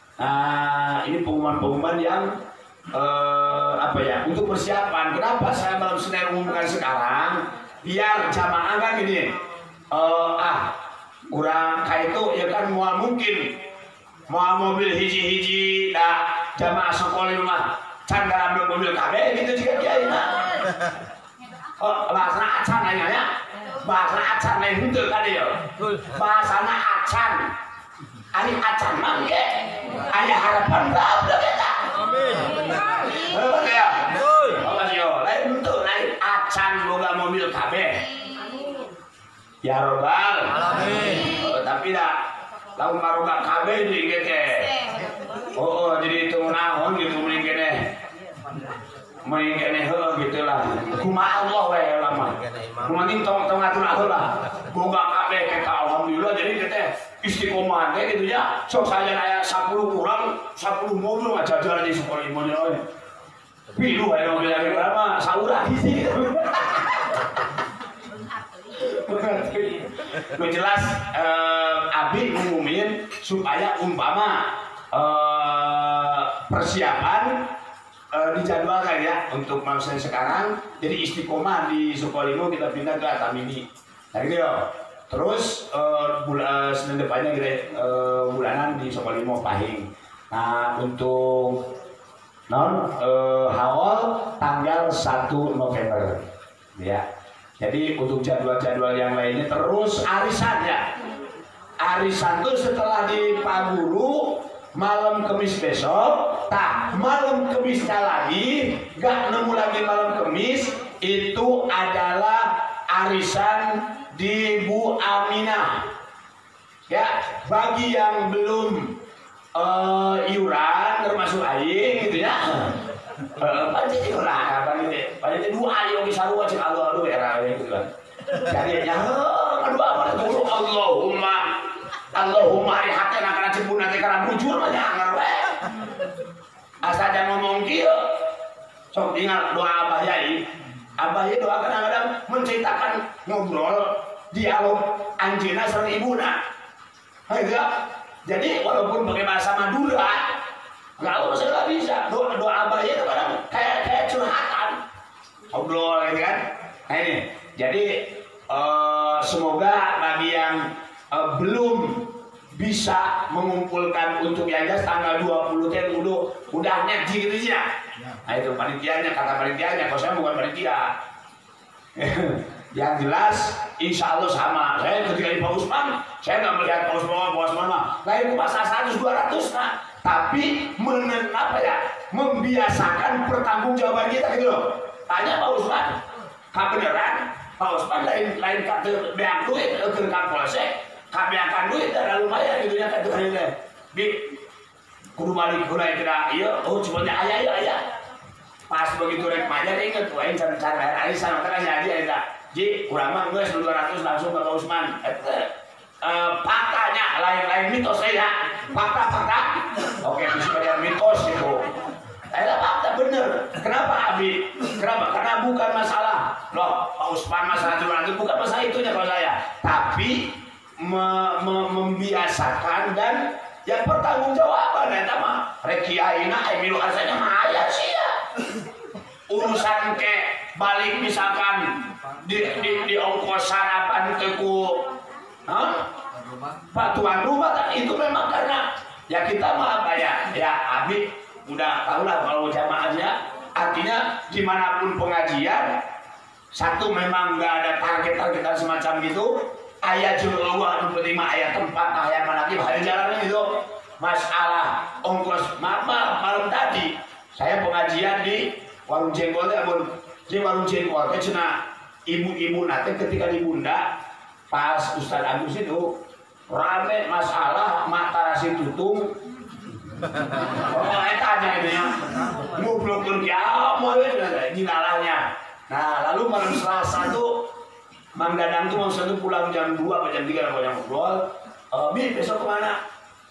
A: Nah ini pengumuman-pengumuman yang eh, apa ya untuk persiapan. Kenapa saya malam Senin umumkan sekarang? Biar jamaah kan gini. Uh, ah kurang kayak itu ya kan mau mungkin mau mobil hiji-hiji dah jamaah sekolah mah can dalam mobil kabeh gitu juga kiai nah oh bahasa acan nanya bahasa acan lain itu kan ya bahasana acan ari acan mah ge aya harapan berapa kita amin benar ya betul makasih lain itu lain acan boga mobil kabeh ya robbal alamin. Oh, tapi dah lalu maroga kabeh di gitu. Oh, oh jadi itu naon gitu mending kene. Mending kene heuh gitulah. Kumaha Allah we lama. Kumaha tong tong atur atur lah. Boga kabeh kita alhamdulillah jadi kita istiqomah teh gitu ya. Sok saya aya sepuluh kurang sepuluh mobil mah jajar di sekolah ibunya we. Pilu aya mobil berapa saurah hiji. Lu jelas eh, Abi ngumumin supaya umpama eh, persiapan eh, dijadwalkan ya untuk malam sekarang. Jadi istiqomah di Sukolimo kita pindah ke Atamini. Nah gitu ya. Terus eh, bulan Senin depannya kita eh, bulanan di Sukolimo Pahing. Nah untuk non eh, Hawal tanggal satu November ya. Jadi untuk jadwal-jadwal yang lainnya terus arisan ya. Arisan tuh setelah di Paguru malam Kemis besok, tak malam Kemisnya lagi, gak nemu lagi malam Kemis itu adalah arisan di Bu Aminah. Ya, bagi yang belum uh, iuran termasuk aing gitu ya. Panci itu lah, apa gitu? Panci dua ayo bisa lu wajib Allah lu era gitu kan. Jadi ya, kedua apa dulu Allahumma Allahumma rihatna kana cebun nanti kana bujur mah jangan we. Asal jangan ngomong kieu. Sok ingat doa Abah Yai. Abah Yai doa kadang-kadang menceritakan ngobrol dialog anjeunna sareng ibuna. Hayu Jadi walaupun pakai bahasa Madura, kalau saya nggak bisa. Doa doa abah itu kadang kayak kayak curhatan, ngobrol gitu kan. Nah ini, jadi uh, semoga bagi yang uh, belum bisa mengumpulkan untuk Yajas tanggal dua puluh teh udah udah ngaji gitu ya. Nah itu panitianya, kata panitianya, kalau saya bukan panitia. Yang jelas, insya Allah sama. Saya ketika di Pak Usman, saya nggak melihat Pak Usman, Pak Usman mah lain masa seratus dua ratus nah. Tapi menen apa ya, membiasakan pertanggungjawaban kita gitu loh. Tanya Pak Usman, kebenaran Pak Usman lain lain kata beak duit ke Kapolsek, kabeakan duit ada lumayan gitu ya kata ini. Bi, kudu balik kulai kira iya, oh cuma ayah ayah ayah. Pas begitu rek maja inget, wah ini cara air air sana kan jadi ada. Ji, kurang mah gue dua ratus langsung ke Pak Usman. Uh, faktanya lain-lain mitos saya, fakta-fakta. Oke, bisa ada mitos itu. Ada fakta bener. Kenapa Abi? Kenapa? Karena bukan masalah. Loh, Pak Usman masalah dua ratus bukan masalah itunya kalau saya. Tapi me me membiasakan dan yang pertanggungjawaban ya mah. Rekiaina emilu asanya mah aya sih ya. Urusan ke balik misalkan di di, di ongkos sarapan teku Hah? Pak tuan rumah kan itu memang karena ya kita mah apa ya ya Abi udah tahu lah kalau jamaahnya artinya dimanapun pengajian satu memang nggak ada target-targetan semacam gitu ayat Allah penerima ayat tempat ayat mana lagi hari jalannya gitu masalah ongkos mama malam tadi saya pengajian di warung jengkol ya bun di warung jengkol itu cina ibu-ibu nanti ketika di Bunda pas Ustadz Agus itu rame masalah mata rasi tutung oh etanya itu ya ngobrol kerja mau gilalahnya. Nah lalu malam Selasa tuh Mang Dadang tuh maksudnya tuh pulang jam dua atau jam tiga kalau yang ngobrol e, Bi besok kemana?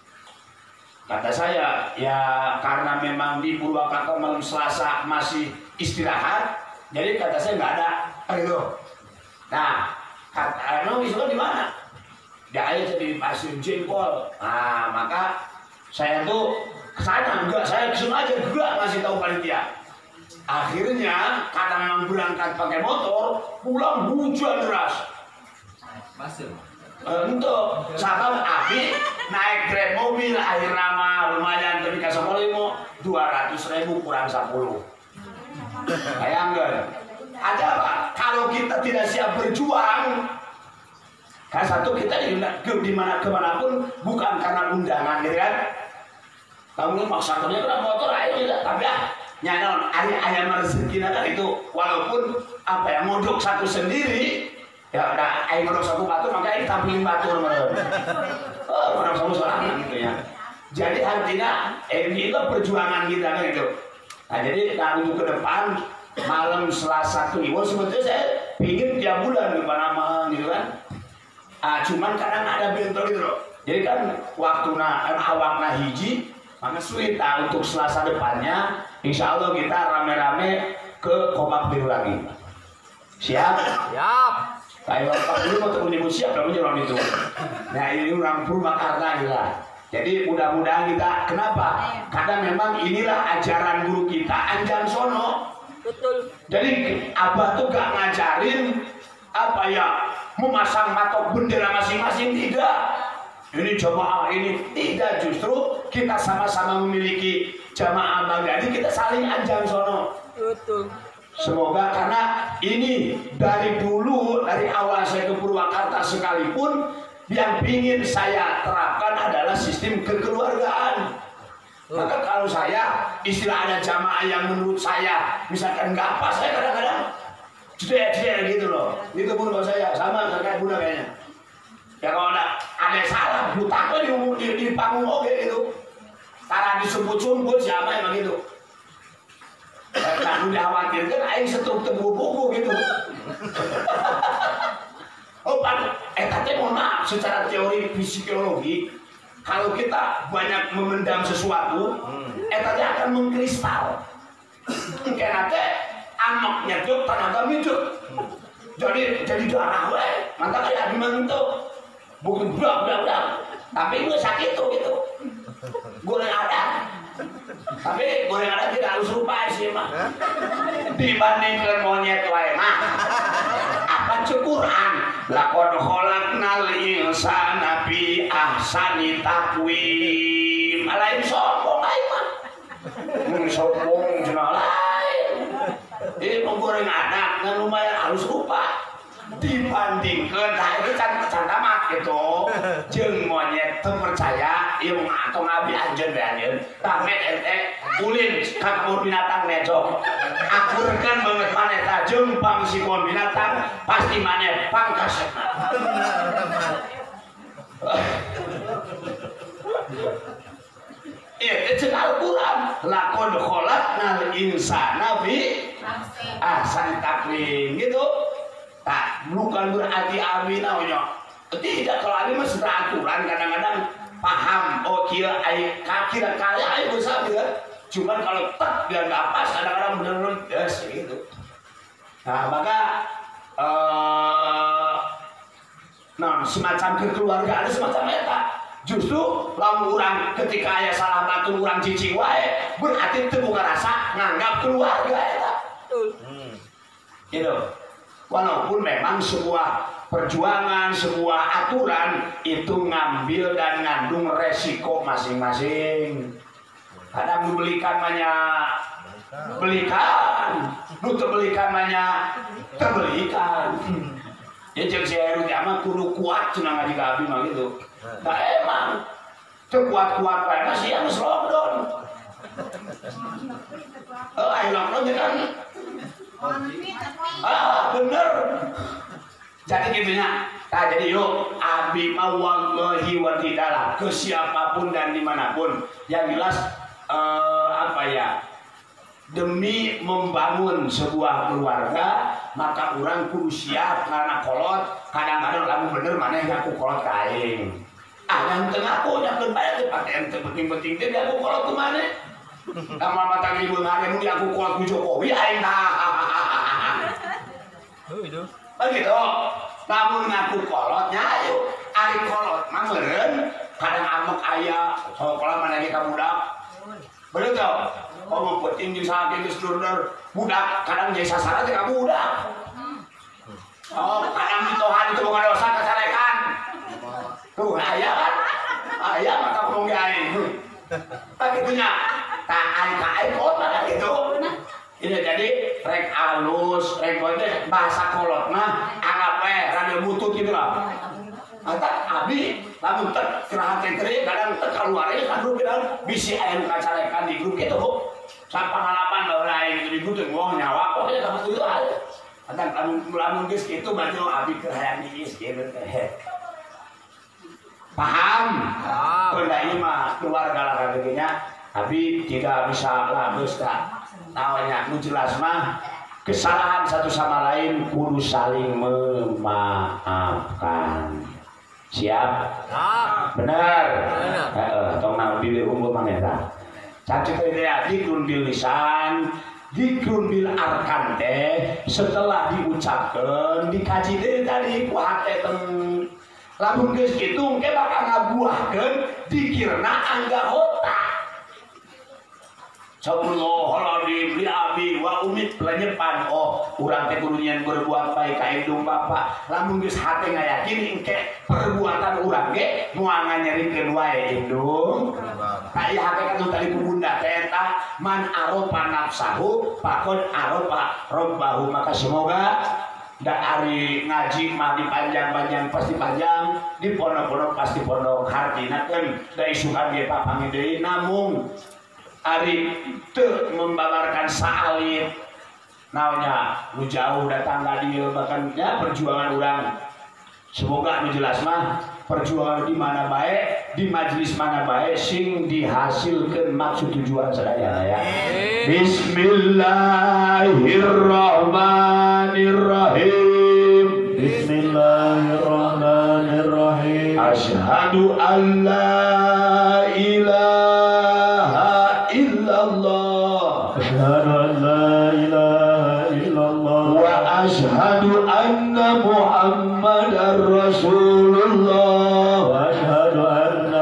A: Kata saya ya karena memang di Purwakarta malam Selasa masih istirahat jadi kata saya nggak ada gitu. Nah kata emang besok di mana? Dia jadi pasir jengkol. Nah maka saya tuh kesana enggak, saya kesana aja enggak ngasih tahu panitia. Akhirnya karena memang berangkat pakai motor, pulang hujan deras.
C: Pasir.
A: Untuk sahabat Abi naik grab mobil akhir nama lumayan tapi kasih limo dua ratus ribu kurang sepuluh. Bayangkan. Ada apa? Kalau kita tidak siap berjuang, kan satu kita di, di mana kemanapun bukan karena undangan, gitu kan? Kamu maksudnya kena motor aja tidak, tapi ah, nyanon ayah ayam rezeki kan itu walaupun apa ya modok satu sendiri, ya udah ayam modok satu batu makanya ditampilin batu nomor, oh orang sama sorangan gitu ya. Jadi artinya eh, ini itu perjuangan kita kan itu. Nah jadi nah, untuk ke depan malam Selasa Kliwon sebetulnya saya pingin tiap bulan di mana gitu kan. Ah, cuman karena nggak ada bentol gitu loh. Jadi kan waktu na awakna hiji, maka sulit nah, untuk Selasa depannya, insya Allah kita rame-rame ke Kompak Biru lagi. Siap?
C: Siap.
A: Kayak Bapak dulu mau terus siap dong jalan itu. Nah ini orang Purwakarta gitu lah. Jadi mudah-mudahan kita kenapa? Karena memang inilah ajaran guru kita Anjan Sono.
C: Betul.
A: Jadi abah tuh gak ngajarin apa ya memasang matok bendera masing-masing, tidak. Ini jamaah ini tidak, justru kita sama-sama memiliki jamaah Baghdadi, kita saling Anjan Sono.
C: Betul.
A: Semoga karena ini dari dulu dari awal saya ke Purwakarta sekalipun yang ingin saya terapkan adalah sistem kekeluargaan. Maka kalau saya istilah ada jamaah yang menurut saya misalkan nggak pas, saya kadang-kadang jedek-jedek gitu loh. Itu pun kalau saya sama kayak Bunda kayaknya. Ya kalau ada ada salah, buta di, di, di panggung oke gitu. Karena disebut-sebut siapa yang begitu. Kalau dikhawatirkan, aing setruk tebu buku gitu. Oh pak, eh tapi mohon maaf, secara teori psikologi, kalau kita banyak memendam sesuatu, hmm. etanya akan mengkristal. Karena teh amak nyeduk tenaga hidup. Jadi jadi darah weh, maka kayak gimana itu? Bukan berak berak berak. Tapi gue sakit tuh gitu. Goreng ada. Tapi goreng ada tidak harus rupa sih mah. Dibandingkan monyet wae mah. Apa Quran? Laqad khalaqnal insana fi ahsani taqwim. Lain sombong ae mah. Mun sombong cenah lain. Ini menggoreng anak kan lumayan halus rupa. Dibandingkan nah itu can can tamat gitu jeung monyet teu percaya ieu atau ngabi anjeun we anjeun tapi ente ulin ka kebun binatang nejok akurkeun banget maneh tah jeung pangsi kebun binatang pasti maneh pangkasetna ieu teh ceuk Al-Qur'an laqad khalaqnal insana fi ahsani taqwim gitu. Tak, bukan berarti abi namanya. Tidak, kalau abi mah sudah aturan kadang-kadang paham. Oh kira ai kira kaya ai bisa ya. Cuman kalau tak dia nggak pas kadang-kadang benar-benar yes gitu. Nah maka uh, nah semacam kekeluargaan semacam eta. Justru lamun urang ketika aya salah batur urang cicing wae berarti teu boga rasa nganggap keluarga eta. Hmm. Gitu. Walaupun memang sebuah perjuangan, sebuah aturan itu ngambil dan ngandung resiko masing-masing. Kadang belikan banyak belikan, nu terbelikan banyak terbelikan. Ya jeung si Heru teh mah kudu kuat cenah ngaji ka abi mah gitu. Nah emang teu kuat-kuat wae mah sia geus lockdown. Oh, ayo lockdown kan. Ah bener. Jadi gitunya. Nah jadi yuk abi mah wallahi wa tidaklah ke siapapun dan dimanapun yang jelas eh, apa ya demi membangun sebuah keluarga maka orang kudu siap karena kolot kadang-kadang lamu bener mana yang aku kolot kain. Ah yang tengah aku nyakeun bae teh pakai ente penting-penting teh aku kolot ke mana? Kamu mata ibu ngare di aku kolot ku Jokowi aing oh itu. Begitu. Namun ngaku kolotnya ayo. Ari kolot mah meureun kadang amek aya sekolah mana ge ka budak. Bener teh. Oh penting jeung saha geus dulur budak kadang jadi sasaran teh ka budak. Oh kadang ditohan itu boga dosa kasalekan. Tuh aya kan. Aya maka ngomong ge aing. Begitunya. Tak ai ka ai kolot mah gitu. Ini jadi rek alus, rek itu bahasa kolot mah anggap we radio butut gitu lah. Ata abi lamun teh kerahat teh kadang teh keluar ieu kan grup kadang bisi aya nu kacarekan di grup kitu kok. Sa pangalaman bae lain di grup teh ngomong nyawa kok ya kamu tuh aja. Ata lamun lamun geus kitu berarti abi keur hayang diis kieu teh. Paham? Paham. Tunda ieu mah keluarga lah kabehnya. Tapi tidak bisa labus tak namanya nu jelas mah kesalahan satu sama lain kudu saling memaafkan. Siap? Siap. Benar. Heeh, tong naon bibir unggul mah eta. Cacut teh dikrun bil lisan, dikrun bil arkan teh setelah diucapkeun dikaji deui tadi ku hate teng. Lamun geus kitu engke bakal ngabuahkeun dikirna angga hota. Subhanallah li abi wa umit pelanyepan oh urang teh kudu nyen berbuat baik ka indung bapa lamun geus hate ngayakin engke perbuatan urang ge moal nganyerikeun wae indung ka ieu hakikat nu tadi ku bunda teh eta man arofa nafsahu faqad arofa rabbahu maka semoga da ari ngaji mah dipanjang-panjang pasti panjang di pondok-pondok pasti pondok hartinakeun da isukan ge papangi deui namung ari teu membabarkan saalid naonnya nu jauh datang ka dieu bahkan ya perjuangan urang semoga nu jelas mah perjuangan di mana bae di majelis mana bae sing dihasilkeun maksud tujuan sadaya ya. Bismillahirrahmanirrahim. Bismillahirrahmanirrahim. Asyhadu an la ilaha illallah. Asyhadu an la ilaha illallah. Wa asyhadu anna Muhammadar Rasulullah. Wa asyhadu anna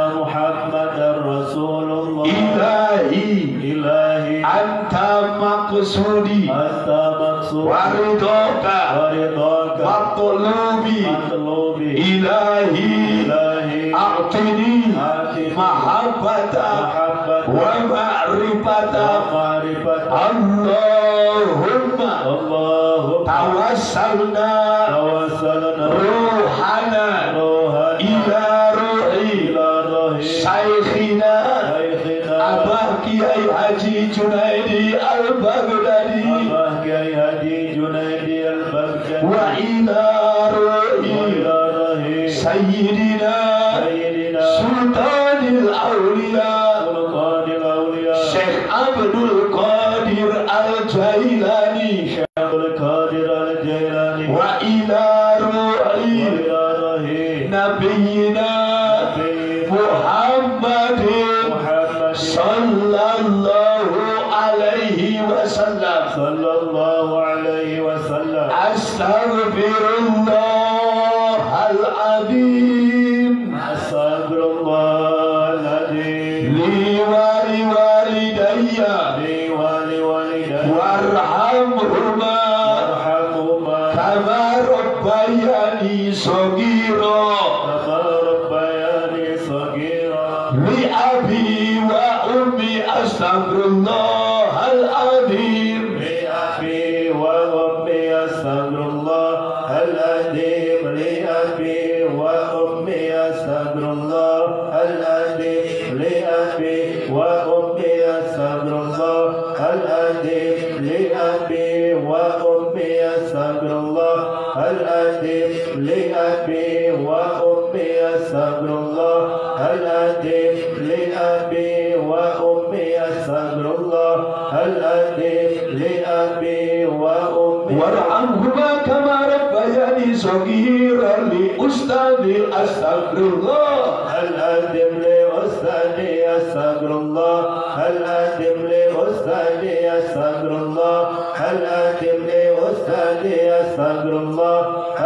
A: waridhoka
D: waridhoka
A: matlubi
D: matlubi
A: ilahi
D: ilahi
A: a'tini
D: a'tini
A: mahabbata
D: mahabbata
A: wa ma'rifata
D: ma'rifata
A: Allahumma
D: Allahumma
A: tawassalna
D: tawassalna
A: ruhana
D: ruhana
A: ila ruhi
D: ila ruhi
A: Syekhina
D: Syekhina
A: Abah Kiai Haji Junaidi Al-Baghdadi
D: Abah Kiai Haji Junaidi Al-Baghdadi
A: wa ila ruhi
D: wa ila ruhi
A: Sayyidina
D: Sayyidina
A: Sultanil Awliya
D: Sultanil Awliya
A: Syekh Abdul Qadir Al-Jailani
D: Syaikhul Qadir Al-Jailani
A: wa ila ruhi
D: wa ila ruhi
A: Nabiyina
D: Nabi
A: Muhammadin
D: Muhammad
A: sallallahu alaihi wasallam.
D: sallallahu alaihi wasallam.
A: Astaghfirullahaladzim
D: Astagfirullahaladzim
A: li wali walidayya
D: li wali walidayya
A: warhamhuma
D: warhamhuma
A: kama rabbayani shaghira
D: kama rabbayani shaghira
A: li abi wa ummi astaghfirullahaladzim
D: li abi wa ummi astaghfirullahaladzim li abi wa ummi astaghfirullahaladzim li abi wa ummi astaghfirullahaladzim li abi wa ummi astaghfirullahaladzim li abi wa ummi astaghfirullahaladzim li abi wa ummi astaghfirullahaladzim li abi wa ummi
A: warhamhuma kama rabbayani shaghira li ustadi astaghfirullah
D: الأدم لأستاذي أستغفر الله الأدم لأستاذي أستغفر الله الأدم لأستاذي أستغفر الله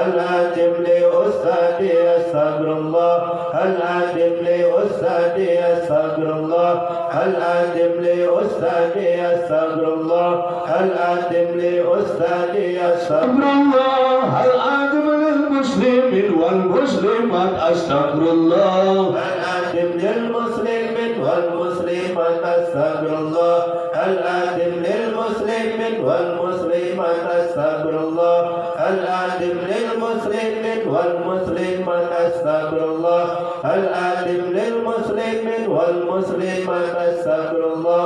D: الأدم لأستاذي أستغفر الله الأدم لأستاذي أستغفر الله الأدم لأستاذي أستغفر الله الأدم لأستاذي أستغفر
A: الله العظيم للمسلم والمسلمات أستغفر الله
D: الأدم للمسلم والمسلمات أستغفر الله الأدم للمسلم والمسلمات أستغفر الله الأدم للمسلم والمسلمات أستغفر الله الأدم للمسلم والمسلمات أستغفر الله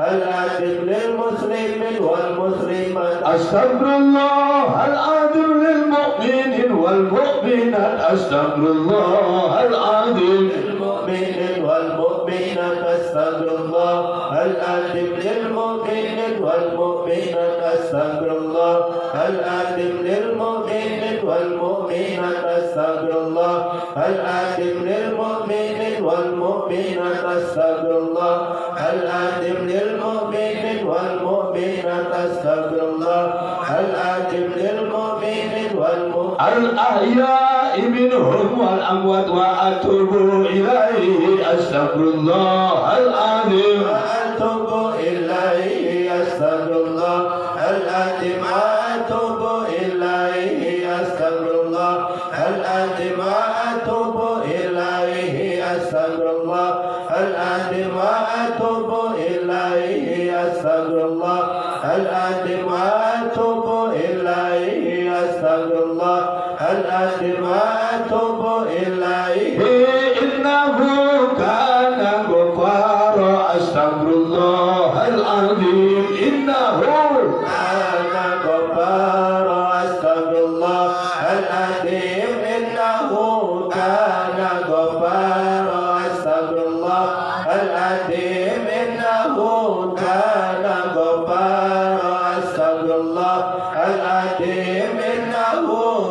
D: الأدم للمسلم والمسلمات
A: أستغفر الله العظيم للمؤمنين والمؤمنات أستغفر الله العظيم
D: للمؤمن والمؤمنات أستغفر الله الأدم للمؤمن والمؤمنات أستغفر الله الأدم للمؤمن والمؤمنات أستغفر الله الأدم للمؤمن والمؤمنات أستغفر الله الأدم للمؤمن والمؤمنات أستغفر الله الأدم للمؤمن والمؤمنات
A: الأحياء منهم والأموات وأتوب إليه أستغفر الله العظيم
D: وأتوب إليه أستغفر الله الأدم وأتوب إليه أستغفر الله الأدم وأتوب إليه أستغفر الله الأدم وأتوب إليه أستغفر الله الأدم وأتوب إليه أستغفر الله الأدم وأتوب إليه
A: إنه كان غفارا أستغفر الله العظيم إنه
D: كان غفارا أستغفر الله العظيم إنه كان غفارا أستغفر الله العظيم إنه كان غفارا أستغفر الله العظيم إنه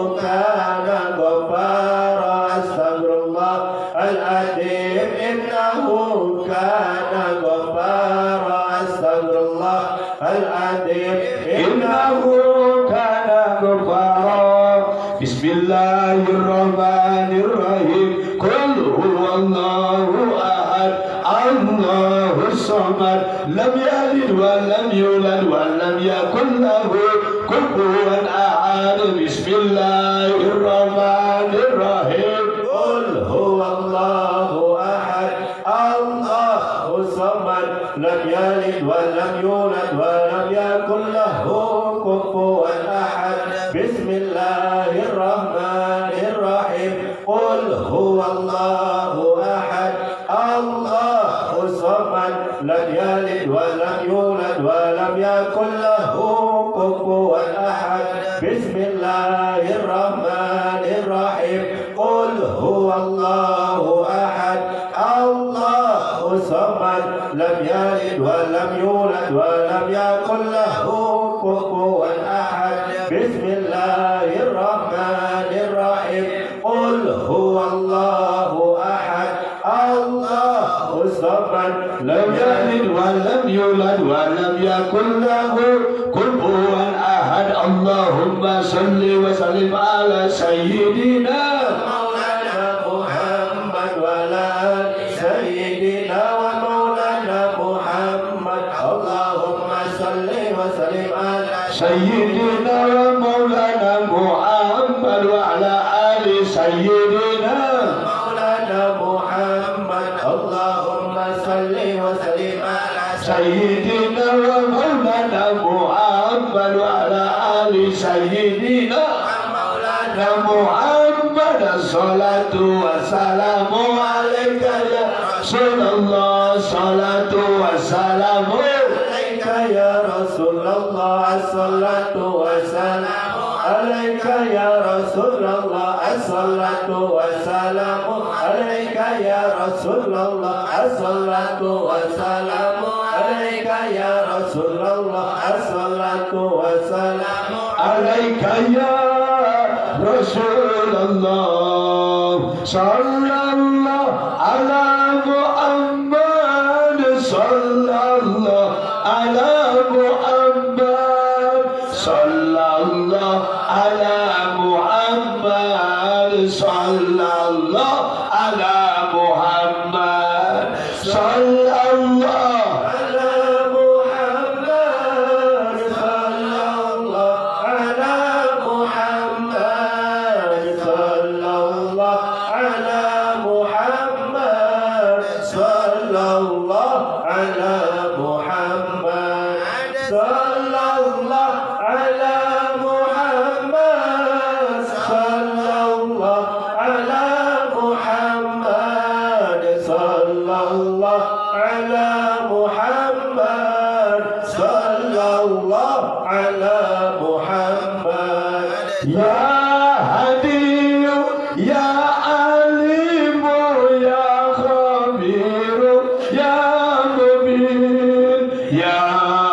D: كان غفارا أستغفر الله العظيم إنه كان غفارا أستغفر الله العظيم
A: إنه كان غفارا بسم الله الرحمن الرحيم قل هو الله أحد الله الصمد لم يلد ولم يولد ولم يكن له kufuwan ahad. Bismillahirrahmanirrahim.
D: قل هو الله أحد الله الصمد لم يلد ولم يولد ولم يكن له كفوا أحد بسم الله الرحمن الرحيم قل هو الله أحد الله الصمد لم يلد ولم يولد ولم يكن له كفوا أحد بسم الله الرحمن الرحيم قل هو الله أحد الله الصمد لم يلد ولم يولد ولم يكن له كفوا أحد بسم الله الرحمن الرحيم قل هو الله أحد الله الصمد
A: لم يلد ولم يولد ولم يكن له كفوا أحد. اللهم صل وسلم على سيدنا
D: مولانا محمد وعلى آل سيدنا ومولانا محمد اللهم صل وسلم على
A: سيدنا ومولانا محمد وعلى آل سيدنا
D: مولانا محمد اللهم صل وسلم على
A: سيدنا ومولانا محمد وعلى آل سيدنا مولانا محمد. الصلاة والسلام عليك يا رسول الله. الصلاة والسلام
D: عليك يا رسول الله الصلاة والسلام عليك يا رسول الله الصلاة والسلام عليك يا رسول الله الصلاة والسلام عليك يا رسول الله الصلاة والسلام
A: عليك يا رسول الله. صلى الله على محمد. صلى الله على محمد. صلى الله على محمد. صلى الله على محمد. صلى الله
D: على محمد صلى الله على محمد صلى الله على محمد صلى الله على محمد صلى الله على محمد صلى الله على محمد صلى الله على محمد صلى الله على محمد
A: يا هدي يا عليم يا خبير يا مبين. يا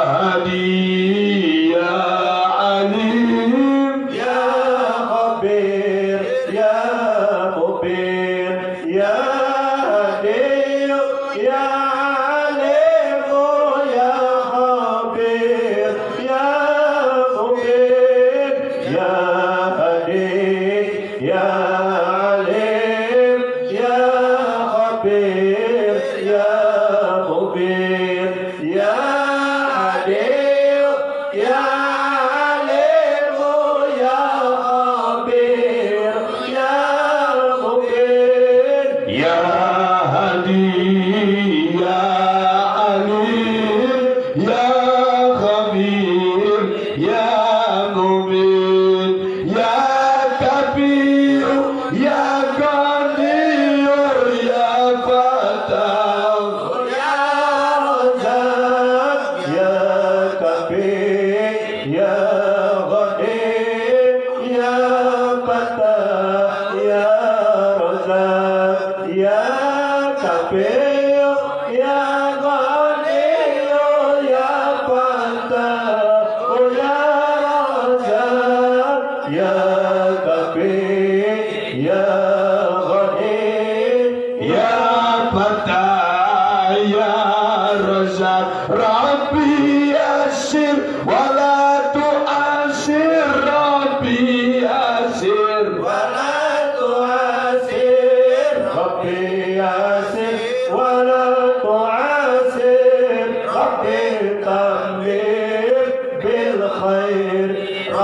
A: هدي يا عليم
D: يا خبير يا مبين يا هدي يا عليم يا خبير يا مبين يا هدي يا عليم يا خبير يا مبين يا هدي يا عليم يا خبير يا مبين
A: يا هدي يا عليم يا خبير يا مبين. يا كبير يا قدير يا فتاه
D: يا رزاق يا كبير يا غني يا فتاح يا رزاق يا كبير يا غني يا فتاح يا رزاق يا كبير يا غني
A: يا فتاه يا رزاق. ربي يسر ولا تؤثر. ربي يسر
D: ولا تعسر ربي يسر ولا تعسر ربي تمر بالخير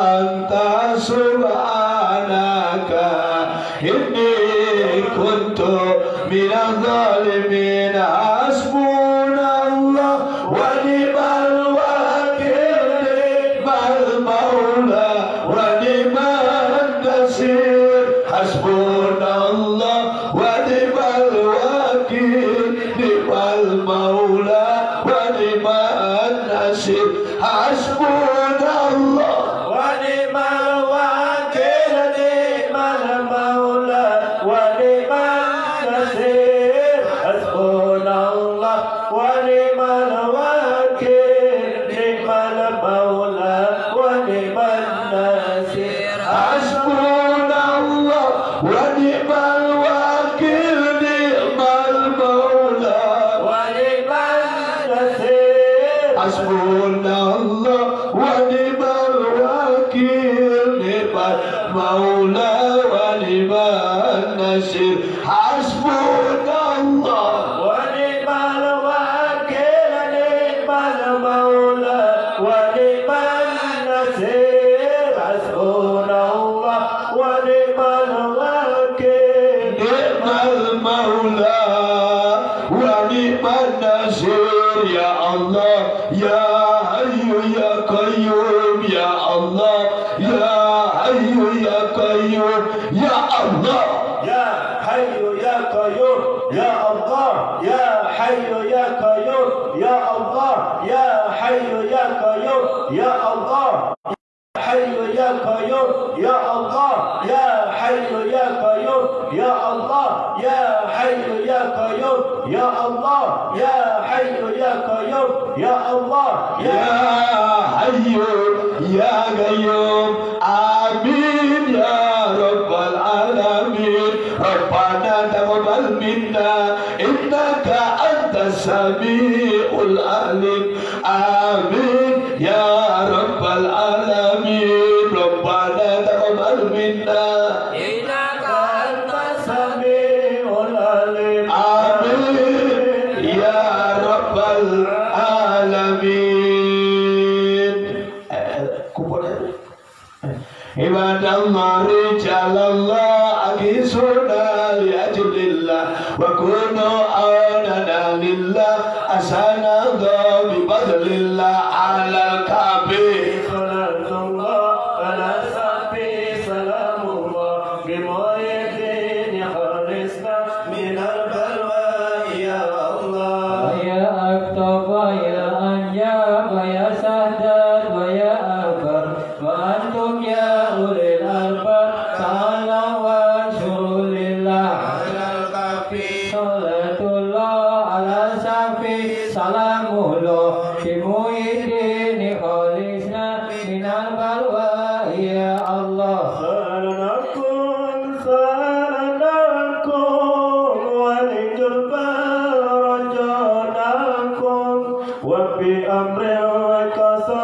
A: anta subhanaka inni kuntu minadh dhalimin. Hasbunallah wa ni'mal wakil, ni'mal maula wa ni'man nasir. Hasbunallah wa ni'mal wakil, ni'mal maula wa ni'man nasir. Hasbunallah wa ni'mal wakil, ni'mal maula wa ni'man nasir. Hasbunallah wa ni'mal wakil, ni'mal maula wa ni'man nasir. Hasbunallah wa ni'mal wakil, ni'mal maula wa ni'man nasir. Hasbunallah wa ni'mal wakil, ni'mal maula wa ni'man nasir. Hasbunallah wa ni'mal wakil, ni'mal maula wa ni'man nasir. Hasbunallah wa ni'mal wakil, ni'mal maula wa ni'man nasir. Ya Allah, ya hayyu ya qayyum, ya Allah, ya hayyu ya qayyum, ya Allah, ya hayyu ya qayyum, ya Allah, ya hayyu ya qayyum, ya Allah, ya hayyu ya qayyum, ya Allah, hayyu ya qayyum, ya Allah, ya hayyu ya qayyum, ya Allah, ya hayyu ya qayyum, ya Allah, ya hayyu ya qayyum, ya Allah, ya hayyu ya qayyum. Amin ya rabbal alamin. Rabbana taqabbal minna innaka antas samiul alim. Amin ya rabbal alamin. Rabbana taqabbal minna innaka antas samiul alim. Amin ya rabbal alamin. Kupon ibadallah rijalallah agisuna li ajlillah wa kunu aunana lillah asana bi fadlillah ala kabi. Salatullah ala sabi salamullah bi mu'idin khalisna min al-balwa ya Allah. Ya aktafa ya anja wa ya sahdad wa ya akbar wa antum ya ulil albab. Salam wa syukurillah alal kafi. Salatullah ala safi salamullah bi mu'idin khalisna minal balwa ya Allah. Salanakum salanakum walijul barajanakum wa bi amril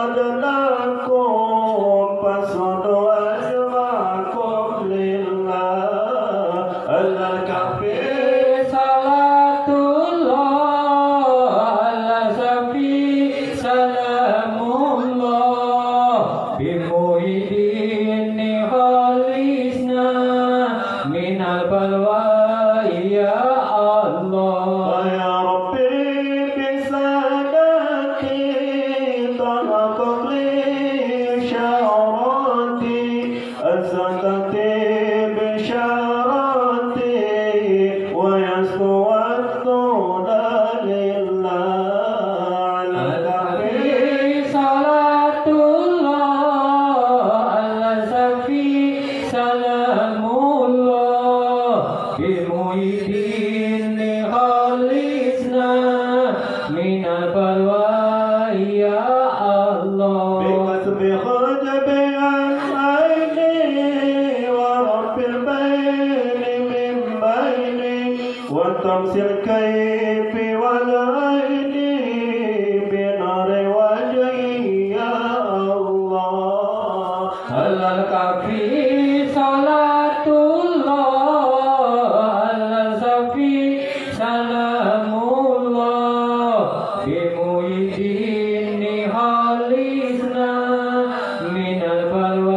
A: kasadnakum fasadu ajmakum lillah alal kafi. Salatullah ala safi salamullah bi mu'idin khalisna minal balwa ya Allah. Ya Rabbi bisadaki talaqaq li syarati azakati bisharati wa yaswatu dalillah ala kafi. Salatullah ala safi salamullah bi mu'idin khalisna minal balwa ya Allah. Bikasbi khajabi al-aini wa rabbil bayni min bayni wa tamsil kayfi wal aini binari wajhi ya Allah. Alal kafi. Salatullah ala safi salamullah bi mu'idin khalisna minal balwa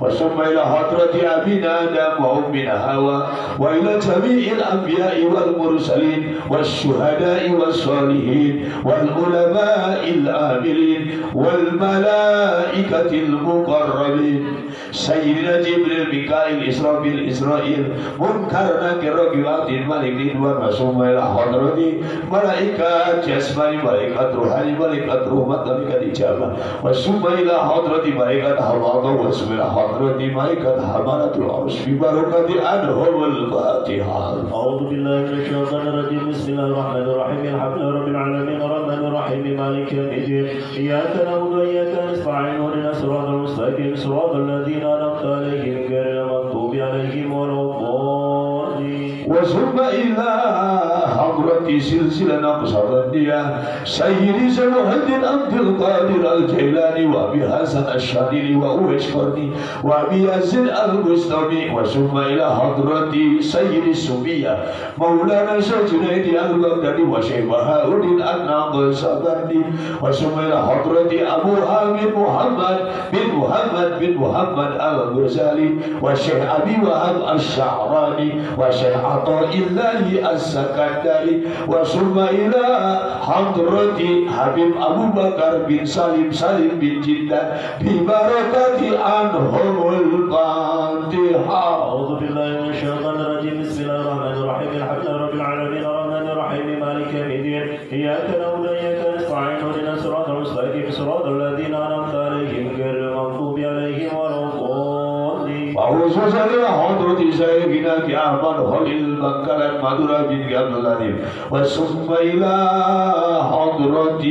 A: وثم إلى حضرة أبينا آدم وأمنا حواء وإلى جميع الأنبياء والمرسلين والشهداء والصالحين والعلماء العاملين والملائكة المقربين سيدنا جبريل ميكائيل إسرافيل إسرائيل منكر نكر عتيد ملك رضوان وثم إلى حضرة ملائكة جسماني ملائكة روحاني ملائكة رحمة ملائكة إجابة وثم إلى حضرة ملائكة حفاظة وثم إلى حضرة ملائكة حملة العرش ببركة أنهم الفاتحة.
E: أعوذ بالله من الشيطان الرجيم بسم الله الرحمن الرحيم الحمد لله رب العالمين الرحمن الرحيم مالك يوم الدين إياك نعبد وإياك نستعين اهدنا الصراط المستقيم صراط الذين أنعمت عليهم غير المغضوب عليهم ولا الضالين.
A: وثم إلى حضرة سلسلة نقشبندية سيدي سمحد عبد القادر الجيلاني وأبي حسن الشاذلي وأويس قرني وأبي يزيد البستامي وثم إلى حضرة سيد السوفية مولانا شيخ جنيد البغدادي وشيخ بهاء الدين النقشبندي وثم إلى حضرة أبو حامد محمد بن محمد بن محمد الغزالي وشيخ أبي وهب الشعراني وشيخ عطاء الله السكندري وثم إلى حضرة حبيب أبو بكر بن سالم سالم بن جدة ببركة عنهم الفاتحة.
E: أعوذ بالله من الشيطان الرجيم بسم الله الرحمن الرحيم الحمد لله رب العالمين الرحمن الرحيم مالك يوم الدين إياك نعبد وإياك نستعين اهدنا الصراط المستقيم صراط الذين أنعمت عليهم غير المغضوب عليهم ولا الضالين.
A: وخصوصا إلى حضرة سيدنا كأحمد خليل بكر مدرة بن عبد العزيز وثم إلى حضرة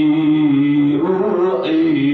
A: روحي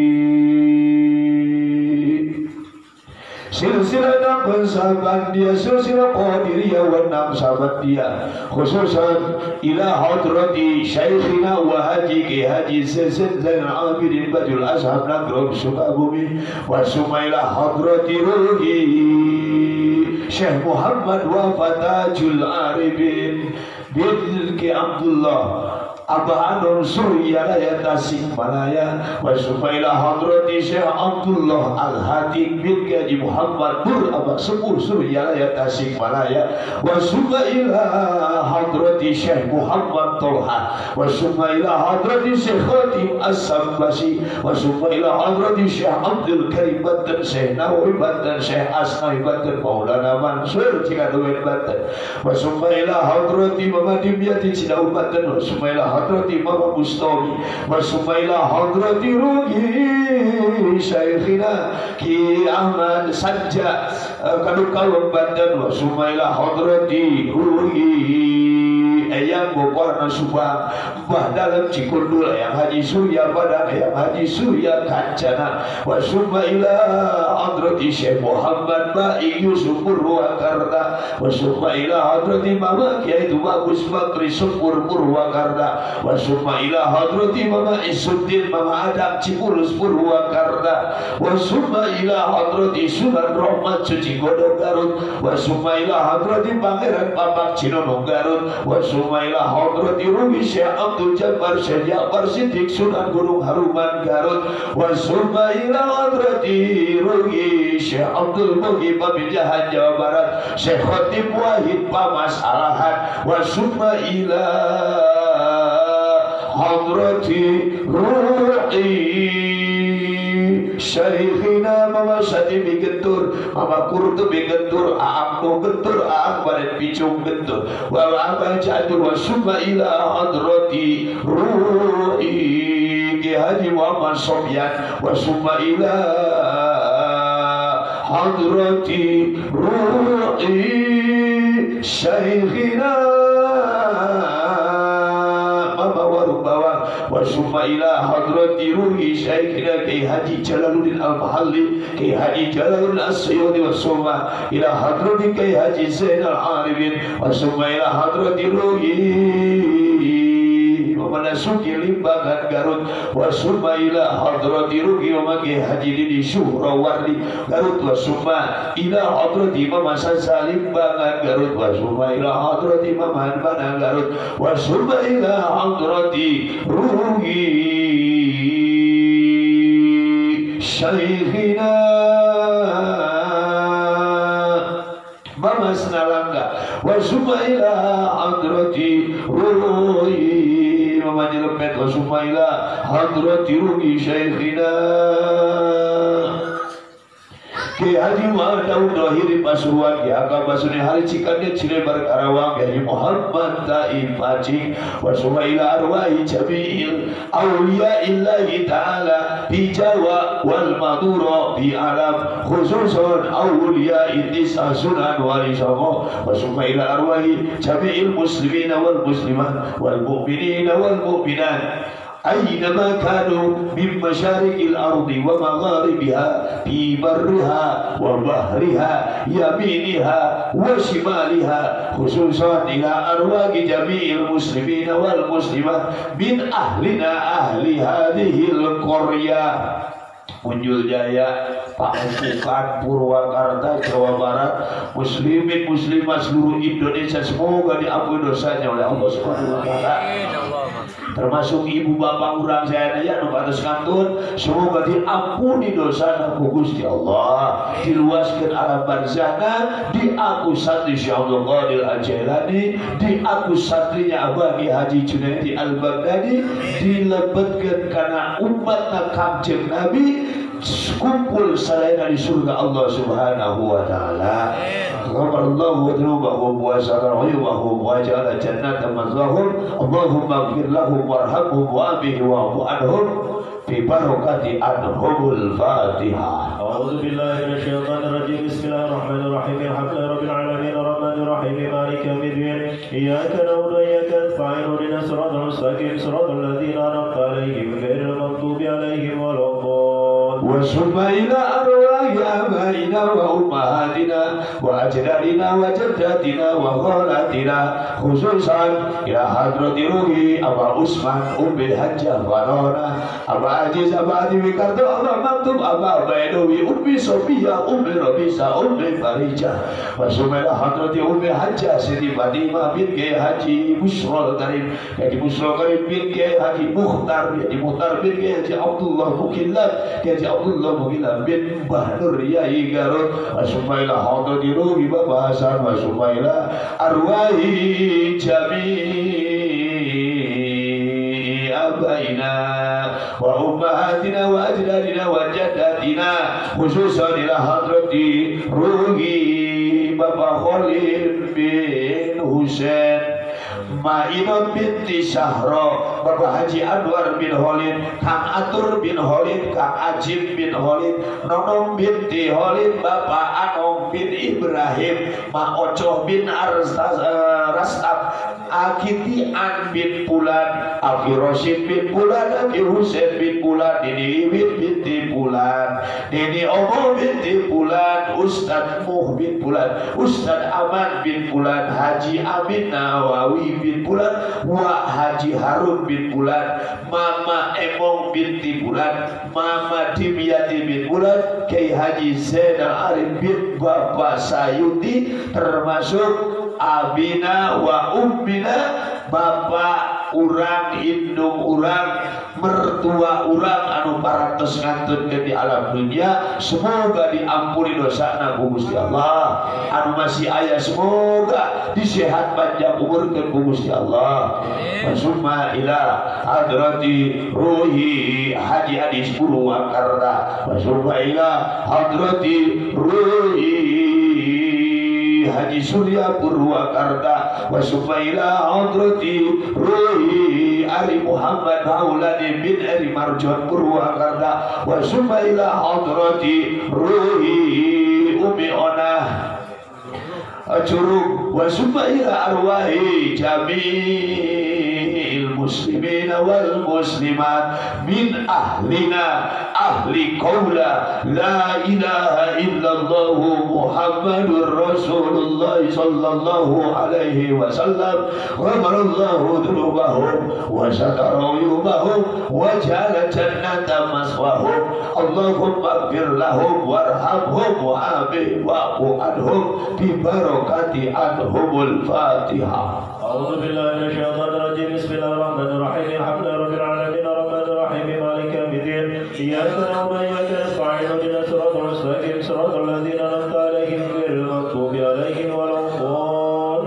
A: silsilah Naqsabandiyah silsilah Qadiriyah wa Naqsabandiyah khususan ila hadrati Syekhina wa Haji Ki Haji Zain Zainal Abidin Badul Ashab Nagrab Sukabumi wa summa ila hadrati ruhi Syekh Muhammad wa Fatajul Arifin bin Ki Abdullah Aba Anum Surya Raya Tasik Malaya wa sumaila hadrati Syekh Abdullah Al-Hadi bin Gaji Muhammad Nur Aba Sepuh Surya Raya Tasik Malaya wa sumaila hadrati Syekh Muhammad Tolha wa sumaila hadrati Syekh Khatim As-Sambasi wa sumaila hadrati Syekh Abdul Karim Banten Syekh Nawawi Banten Syekh Asnawi Banten Maulana Mansur Cikadawin Banten wa sumaila hadrati Mama Dimyati Cidawu Banten wa sumaila hadrati Mama Bustami wa sumaila hadrati ruhi Syekhina Ki Ahmad Sajja Kadukal Banten wa sumaila hadrati ruhi Eyang Bogor Subang Mbah Dalam Cikundul Eyang Haji Surya Padang Eyang Haji Surya Kancana wa sumaila hadrati Syekh Muhammad Baik Yusuf Purwakarta wa sumaila hadrati Mama Kiai Bagus Bakri Supur Purwakarta wa summa ila hadrati Mama Isuddin Mama Adam Cipulus Purwakarta wa summa ila hadrati Sunan Rahmat Suci Godong Garut wa summa ila hadrati Pangeran Papak Cinono Garut wa summa ila hadrati Rumi Syekh Abdul Jabbar Syekh Ja'far Siddiq Sunan Gunung Haruman Garut wa summa ila hadrati Rumi Syekh Abdul Muhib Pamijahan Jawa Barat Syekh Khatib Wahid Pamasalahan wa summa ila hadrati ruhi Syekhina Mama Sadi Gentur Mama Kurtubi Gentur Aamno Gentur Aam Balet Picung Gentur wa Amal Jadur wa summa ila hadrati ruhi Ki Haji Muhammad Sofyan wa summa ila hadrati ruhi Syekhina wa summa ila hadrati ruhi Syekhina Ki Haji Jalaluddin Al-Mahalli Ki Haji Jalaluddin As-Suyuti wa summa ila hadrati Ki Haji Zainal Arifin wa summa ila hadrati ruhi Manasuki Limbangan Garut wa summa ila hadrati ruhi wa Ki Haji Didi Syuhrawardi Garut wa summa ila hadrati Mama Sasa Limbangan Garut wa summa ila hadrati Mama Hanbana Garut wa summa ila hadrati ruhi Syekhina sumaila hadrati ruhi mama jelepet wa sumaila hadrati ruhi syekhina Ki Haji Muhammad Dahiri Pasuruan Ki Agam Basuni Hari Cikanya Cilebar Karawang Ki Haji Muhammad Taib Pacing wa sumaila arwahi jami'il awliya illahi ta'ala di Jawa wal Madura di alam khususun awliya intis asunan wali songo wa sumaila arwahi jami'il muslimina wal muslimat wal mu'minina wal mu'minat أينما كانوا من مشارق الأرض ومغاربها في برها وبحرها يمينها وشمالها خصوصا إلى أرواح جميع المسلمين والمسلمات من أهلنا أهل هذه القرية Munjul Jaya, Pamupukan, Purwakarta, Jawa Barat, muslimin muslimah seluruh Indonesia semoga diampuni dosanya oleh Allah Subhanahu wa taala. Termasuk ibu bapak urang saya ya nu kados kantun, semoga diampuni dosana ku Gusti Allah, diluaskeun alam barzahna, diaku satri Syekh Abdul Qadir Al-Jailani, diaku satrinya Abadi Haji Junaidi Al-Baghdadi, dilebetkeun kana umatna Kangjeng Nabi kumpul salahnya di surga Allah Subhanahu wa taala. Ghafarallahu dzunubahum wa satara uyubahum wa ja'ala jannata mazwahum. Allahumma ighfir lahum warhamhum wa abihi wa'fu anhum fi barakati anhumul Fatihah.
E: A'udzu billahi minasyaitonir rajim. Bismillahirrahmanirrahim. Alhamdulillahi rabbil alamin arrahmanir rahim maliki yaumiddin. Iyyaka na'budu wa iyyaka nasta'in ihdinas siratal mustaqim siratal ladzina an'amta 'alaihim ghairil maghdubi 'alaihim waladdallin.
A: وصب إلى أرواح آبائنا وأمهاتنا وأجدادنا وجداتنا وخالاتنا خصوصا إلى حضرة روحي أبا عثمان أم الحجة فرانا أبا عزيز أبا عدي بكرتو أبا مكتوب أبا بيدوي أم صفية أم ربيسة أم فريجة وصب إلى حضرة أم الحجة سيدي فاطمة بنت حجي بشرى الكريم يدي بشرى الكريم بنت حجي مختار يدي مختار بنت حجي عبد الله مكلاب يدي Abdullah Mughila bin Bahnur Yai Garut wa sumaila hadrati ruhi Bapak Hasan wa sumaila arwahi jami' abaina wa ummahatina wa ajdadina wa jaddatina khususan ila hadrati ruhi Bapak Khalil bin Husain Ma'inun binti Syahra Bapak Haji Anwar bin Khalid Kang Atur bin Khalid Kang Ajib bin Khalid Nonom binti Khalid Bapak Anom bin Ibrahim Ma'ocoh bin Rastab Akiti An bin Pulan Aki Rosid bin Pulan Aki Husain bin Pulan Dini Iwit binti Pulan Dini Omo binti Pulan Ustadz Muh bin Pulan Ustadz Aman bin Pulan Haji Amin Nawawi bin Pulan wa Haji Harun bin Pulan Mama Emong binti Pulan Mama Dimyati bin Pulan Kiai Haji Zainal Arif bin Bapak Sayuti termasuk Abina wa Ummina Bapak urang indung urang mertua urang anu parantos ngantun di alam dunia semoga diampuni dosa ku Gusti Allah anu masih aya semoga disehat panjang umur ku Gusti Allah wasumma ila hadrati ruhi Haji Adis Purwakarta wasumma ila hadrati ruhi Haji Surya Purwakarta wa sufaila hadrati ruhi Ali Muhammad Maulani bin Ari Marjon Purwakarta wa sufaila hadrati ruhi Umi Onah Curug wa sufaila arwahi jami'il muslimin wal muslimat min ahlina ahli qawla la ilaha illallah Muhammadur Rasulullah sallallahu alaihi wasallam ghafarallahu dzunubahum wa satara uyubahum wa ja'ala jannata maswahum Allahumma ighfir lahum warhamhum wa afi wa'fu anhum bi barakati anhumul Fatihah.
E: أعوذ بالله من الشيطان الرجيم بسم الله الرحمن الرحيم الحمد لله رب العالمين الرحمن الرحيم مالك يوم الدين إياك نعبد وإياك نستعين اهدنا الصراط المستقيم صراط الذين أنعمت عليهم غير المغضوب عليهم ولا الضالين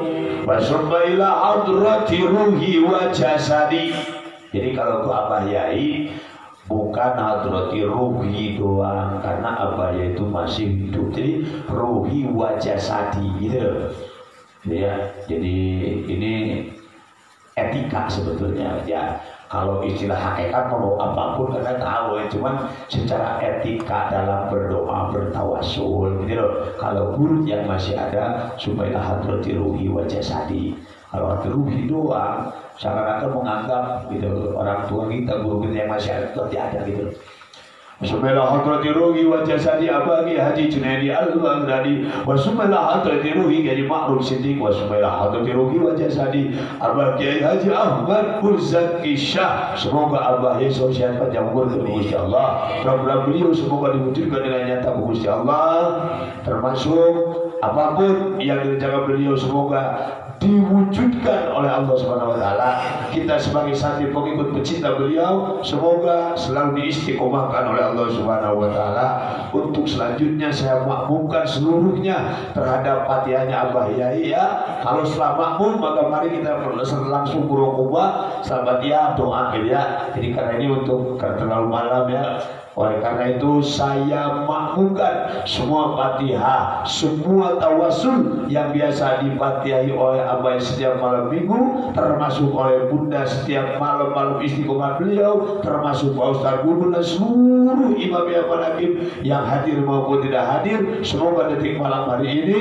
A: Wasumma ila hadrati ruhi wa jasadi. Jadi kalau ke Abah Yai bukan hadrati ruhi doang, karena Abah Yai itu masih hidup. Jadi ruhi wa jasadi gitu. Ya, jadi ini etika sebetulnya ya. Kalau istilah hakikat mau apapun kita tahu ya, cuman secara etika dalam berdoa bertawasul gitu loh. Kalau guru yang masih ada supaya hadrati ruhi wa jasadi. Kalau hadrati ruhi doang seakan-akan menganggap gitu orang tua kita, guru kita yang masih ada itu tidak ada gitu. Subhanallah hadrati ruhi wa jasadi Abagi Haji Junaidi Al-Baghdadi wa subhanallah hadrati ruhi Haji Ma'ruf Siddiq wa subhanallah hadrati ruhi wa jasadi Abagi Haji Ahmad Muzaki Syah. Semoga Abah Yesus sehat panjang umur ke Gusti Allah. Program beliau semoga diwujudkan dengan nyata ke Gusti Allah, termasuk apapun yang direncanakan beliau semoga diwujudkan oleh Allah Subhanahu wa taala. Kita sebagai santri pengikut pecinta beliau semoga selalu diistiqomahkan oleh Allah Subhanahu wa taala. Untuk selanjutnya saya makmumkan seluruhnya terhadap Fatihahnya Abah Yai ya. Kalau setelah makmum maka mari kita langsung berukubah sahabat ya doa ya. Jadi karena ini untuk terlalu malam ya. Oleh karena itu saya makmumkan semua Fatihah, semua tawasul yang biasa difatihahi oleh Abah setiap malam minggu, termasuk oleh Bunda setiap malam-malam istiqomah beliau, termasuk Pak Ustaz Guru dan seluruh imam yang manakim yang hadir maupun tidak hadir. Semoga detik malam hari ini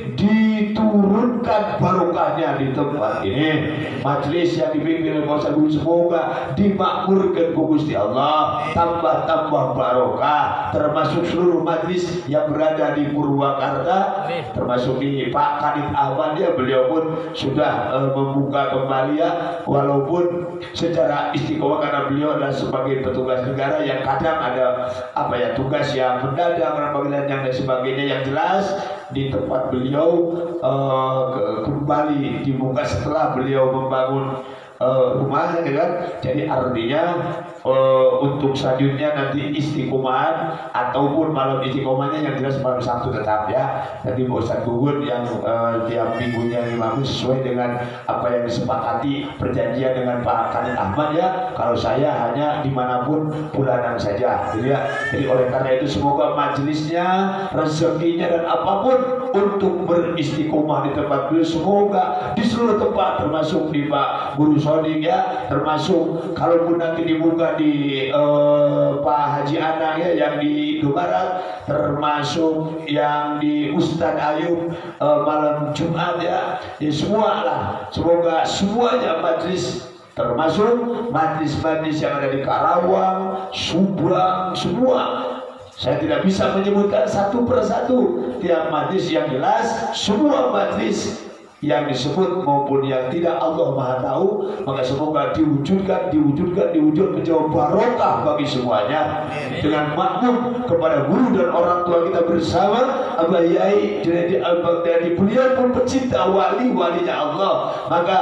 A: diturunkan barokahnya di tempat ini. Majelis yang dipimpin oleh Pak Ustaz Guru semoga dimakmurkan ke Gusti Allah, tambah-tambah barokah, termasuk seluruh majlis yang berada di Purwakarta, termasuk di Pak Kadit Ahmad ya, beliau pun sudah uh, membuka kembali ya, walaupun secara istiqomah karena beliau adalah sebagai petugas negara yang kadang ada apa ya tugas yang mendadak, panggilan yang dan sebagainya. Yang jelas di tempat beliau uh, ke, kembali dibuka setelah beliau membangun Uh, rumah ya kan. Jadi artinya uh, untuk selanjutnya nanti istiqomah ataupun malam istiqomahnya yang jelas malam Sabtu tetap ya. Nanti Pak Ustaz Gugun yang uh, tiap minggunya imam sesuai dengan apa yang disepakati perjanjian dengan Pak Kadit Ahmad ya. Kalau saya hanya dimanapun bulanan saja gitu ya. Jadi oleh karena itu semoga majelisnya, rezekinya dan apapun untuk beristiqomah di tempat beliau semoga di seluruh tempat, termasuk di Pak Guru Sodik ya, termasuk kalaupun nanti dibuka di uh, Pak Haji Anang ya yang di Barat, termasuk yang di Ustadz Ayub uh, malam Jumat ya, ya semua lah, semoga semuanya majlis, termasuk majlis-majlis yang ada di Karawang, Subang, semua. Saya tidak bisa menyebutkan satu persatu tiap majlis, yang jelas semua majlis yang disebut maupun yang tidak Allah Maha tahu, maka semoga diwujudkan, diwujudkan, diwujudkan menjadi barokah bagi semuanya. Dengan makmum kepada guru dan orang tua kita bersama Abah Yai Junaidi Al-Baghdadi, beliau pun pecinta wali-walinya Allah, maka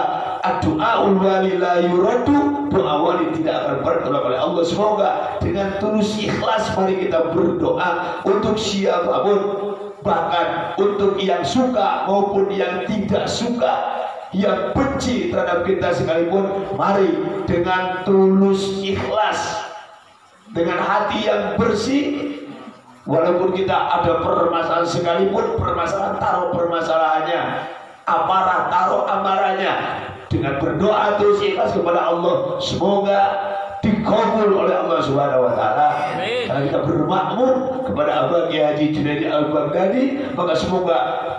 A: doaul wali la yuradu, doa wali tidak akan bertolak oleh Allah. Semoga dengan tulus ikhlas mari kita berdoa untuk siapapun, bahkan untuk yang suka maupun yang tidak suka, yang benci terhadap kita sekalipun, mari dengan tulus ikhlas, dengan hati yang bersih, walaupun kita ada permasalahan sekalipun, permasalahan taruh permasalahannya, amarah taruh amarahnya, dengan berdoa terus ikhlas kepada Allah, semoga dikabul oleh Allah Subhanahu wa taala. Karena kita bermakmur kepada Abah Haji Junaidi Al-Baghdadi, maka semoga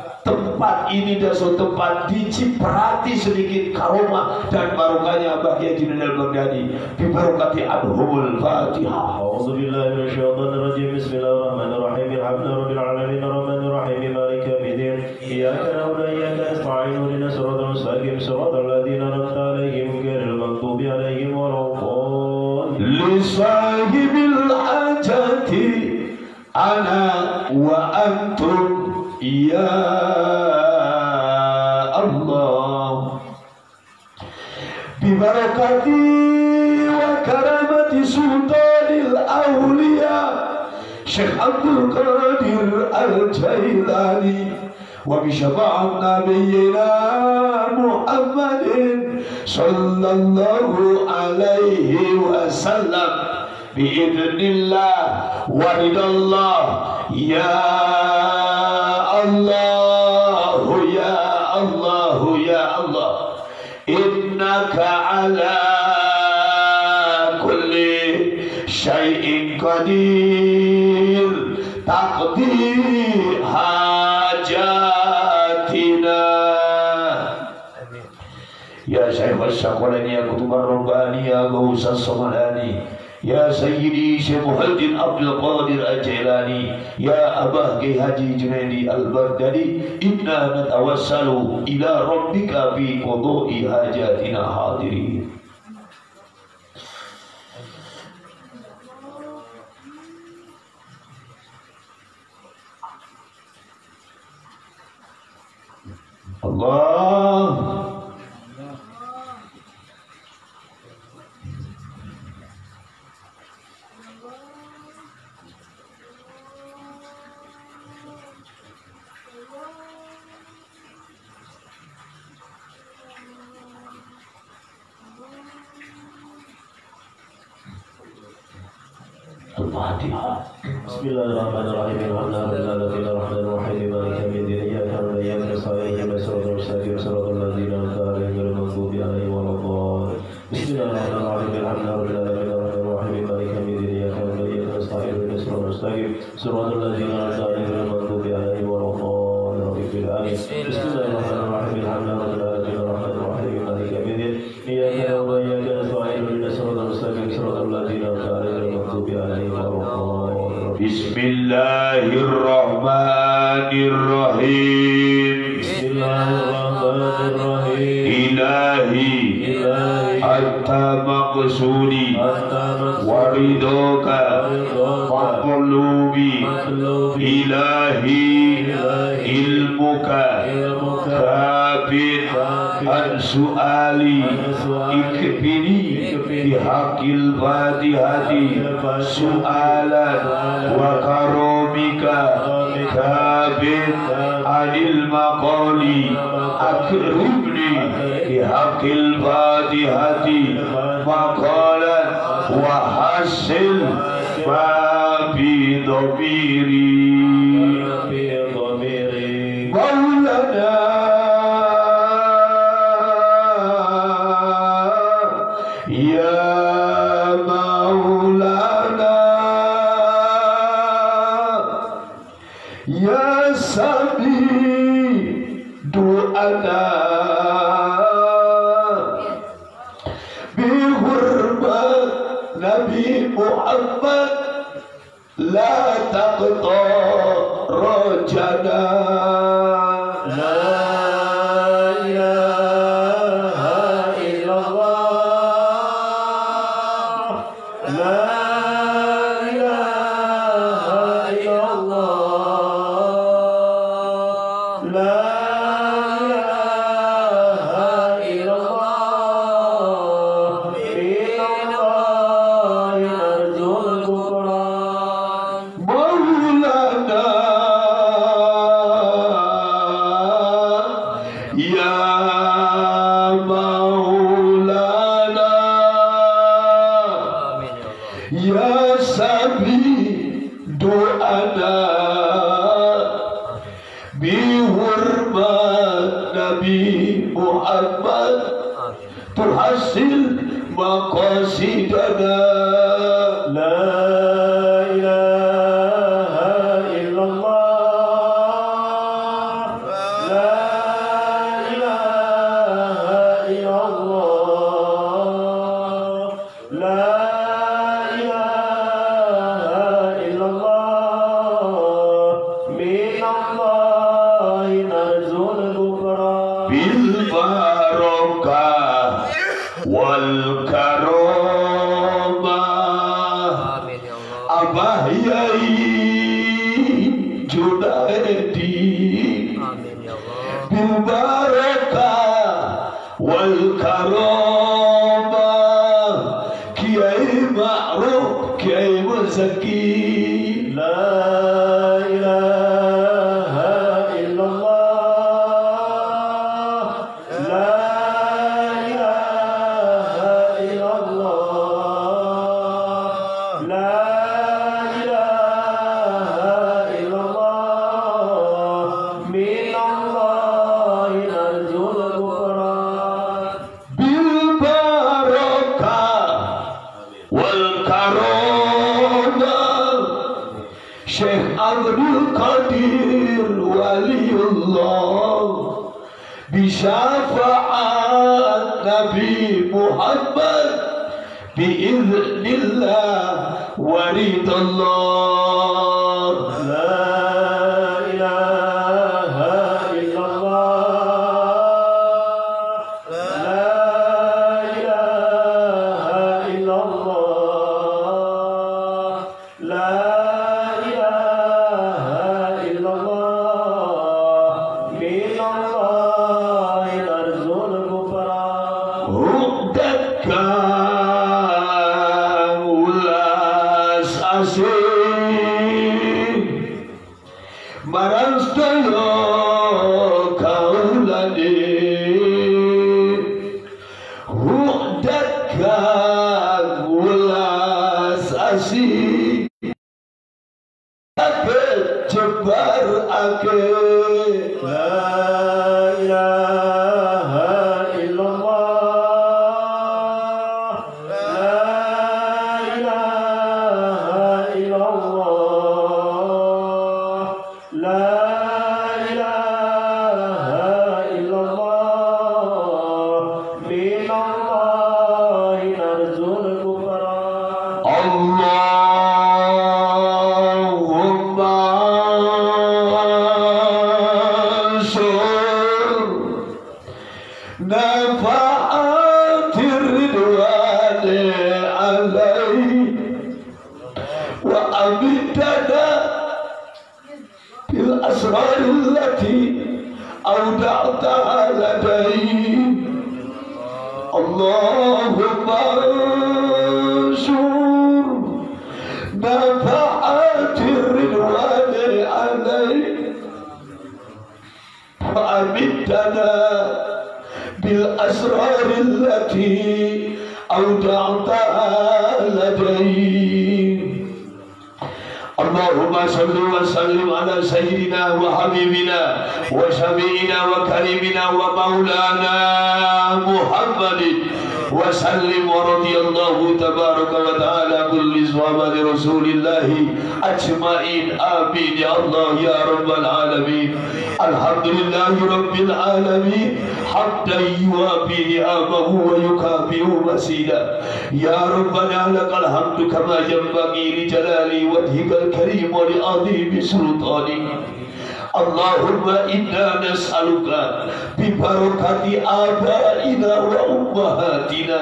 A: tempat ini dan suatu tempat diciprati sedikit karomah dan barokahnya Abah Haji Junaidi Al-Baghdadi. Bi barakati adhumul Fatihah.
E: A'udzubillahi minasyaitonir rajim. Bismillahirrahmanirrahim. Alhamdulillahirabbil alamin arrahmanir rahim maliki yaumiddin. Iyyaka na'budu wa iyyaka nasta'in. Ihdinas siratal mustaqim. Siratal ladzina an'amta 'alaihim ghairil maghdubi 'alaihim waladdallin.
A: Li sahibil hajati ana wa antum ya Allah, bi barakati wa karamati sultanil awliya Syekh Abdul Qadir Al-Jailani
D: وبشفاعة نبينا محمد صلى الله عليه وسلم بإذن الله ورضا الله يا الله يا الله يا الله إنك على كل شيء قدير تقضي حاجاتنا يا شيخ الشقلاني يا كتب الرباني يا غوث الصمداني يا سيدي شيخ محمد عبد القادر الجيلاني يا أبا حاجي جنيدي البغدادي إنا نتوسل إلى ربك في قضاء حاجاتنا حاضرين. Allah Al-Fatihah.
E: Bismillahirrahmanirrahim. Alhamdulillahirabbil alamin maliki yaumiddin iyyaka na'budu wa iyyaka nasta'in ihdinas siratal mustaqim siratal ladzina an'amta 'alaihim ghairil maghdubi 'alaihim waladdallin. Bismillahirrahmanirrahim. Alhamdulillahirabbil alamin maliki yaumiddin iyyaka na'budu wa iyyaka nasta'in ihdinas siratal mustaqim siratal ladzina an'amta 'alaihim ghairil maghdubi 'alaihim waladdallin. Bismillahirrahmanirrahim. Alhamdulillahirabbil alamin maliki yaumiddin iyyaka na'budu wa iyyaka nasta'in ihdinas siratal mustaqim siratal ladzina an'amta 'alaihim ghairil maghdubi 'alaihim waladdallin.
D: Bismillahirrahmanirrahim.
E: Bismillahirrahmanirrahim.
D: Ilahi,
E: Ilahi,
D: anta maqsudi waridoka matlubi. Ilahi, ilmuka kabin an su'ali ikbini bihaqil fatihati su'alan wa karomika kabin anil maqali akribni bihaqil fatihati maqalan wa hasil ma bi dhamiri Maulana ya Maulana ya Sabi du'ana bihurmat Nabi Muhammad la taqta rajana.
E: La ilaha illallah
D: Syekh Abdul Qadir Waliullah bisyafaat Nabi Muhammad biiznillah waridallah. La ilaha illallah, la ilaha illallah, la اللهم صل وسلم على سيدنا وحبيبنا وشفيعنا وكريمنا ومولانا محمد وسلم ورضي الله تبارك وتعالى كل صحابة رسول الله أجمعين آمين يا الله يا رب العالمين. الحمد لله رب العالمين حتى يوافي نعمه ويكافئ مزيدا. يا ربنا لك الحمد كما ينبغي لجلال وجهك الكريم ولعظيم سلطانك. اللهم إنا نسألك ببركة آبائنا وأمهاتنا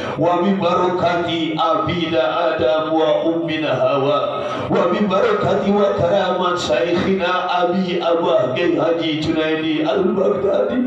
D: وببركة أبينا آدم وأمنا حواء وببركة وكرامة شيخنا أبي أبا حجي جنيدي البغدادي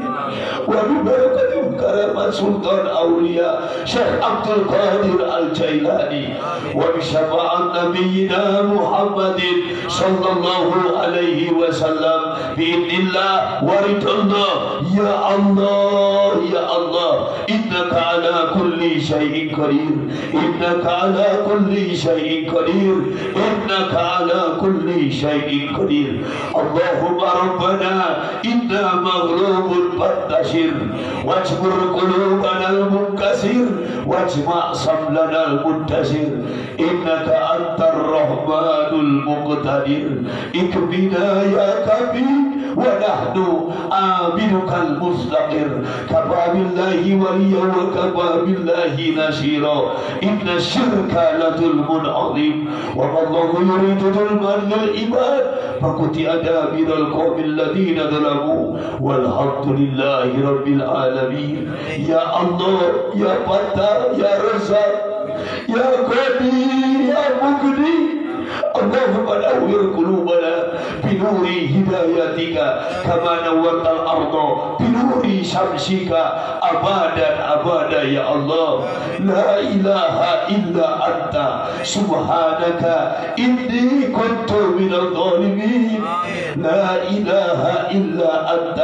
D: وببركة وكرامة سلطان أولياء شيخ عبد القادر الجيلاني وبشفاعة نبينا محمد صلى الله عليه وسلم بإذن الله ورد الله. يا الله يا الله إنك على كل شيء قدير، إنك على كل شيء قدير، إنك على كل شيء قدير. اللهم ربنا إنا مغلوب فانتصر واجبر قلوبنا المنكسر واجمع شملنا المنتصر. إنك أنت الرحمن المقتدر اكفنا يا كبير ونحن عابدك المستقر. كفى بالله وليا وكفى بالله نصيرا. إن الشرك لظلم عظيم وما الله يريد ظلما للعباد فقطع دابر القوم الذين ظلموا والحمد لله رب العالمين. يا الله يا فتاح يا رزاق يا قدير يا مقدي اللهم نور قلوبنا بنور هدايتك كما نورت الأرض بنور شمسك أبدا أبدا يا الله. لا إله إلا أنت سبحانك إني كنت من الظالمين. لا إله إلا أنت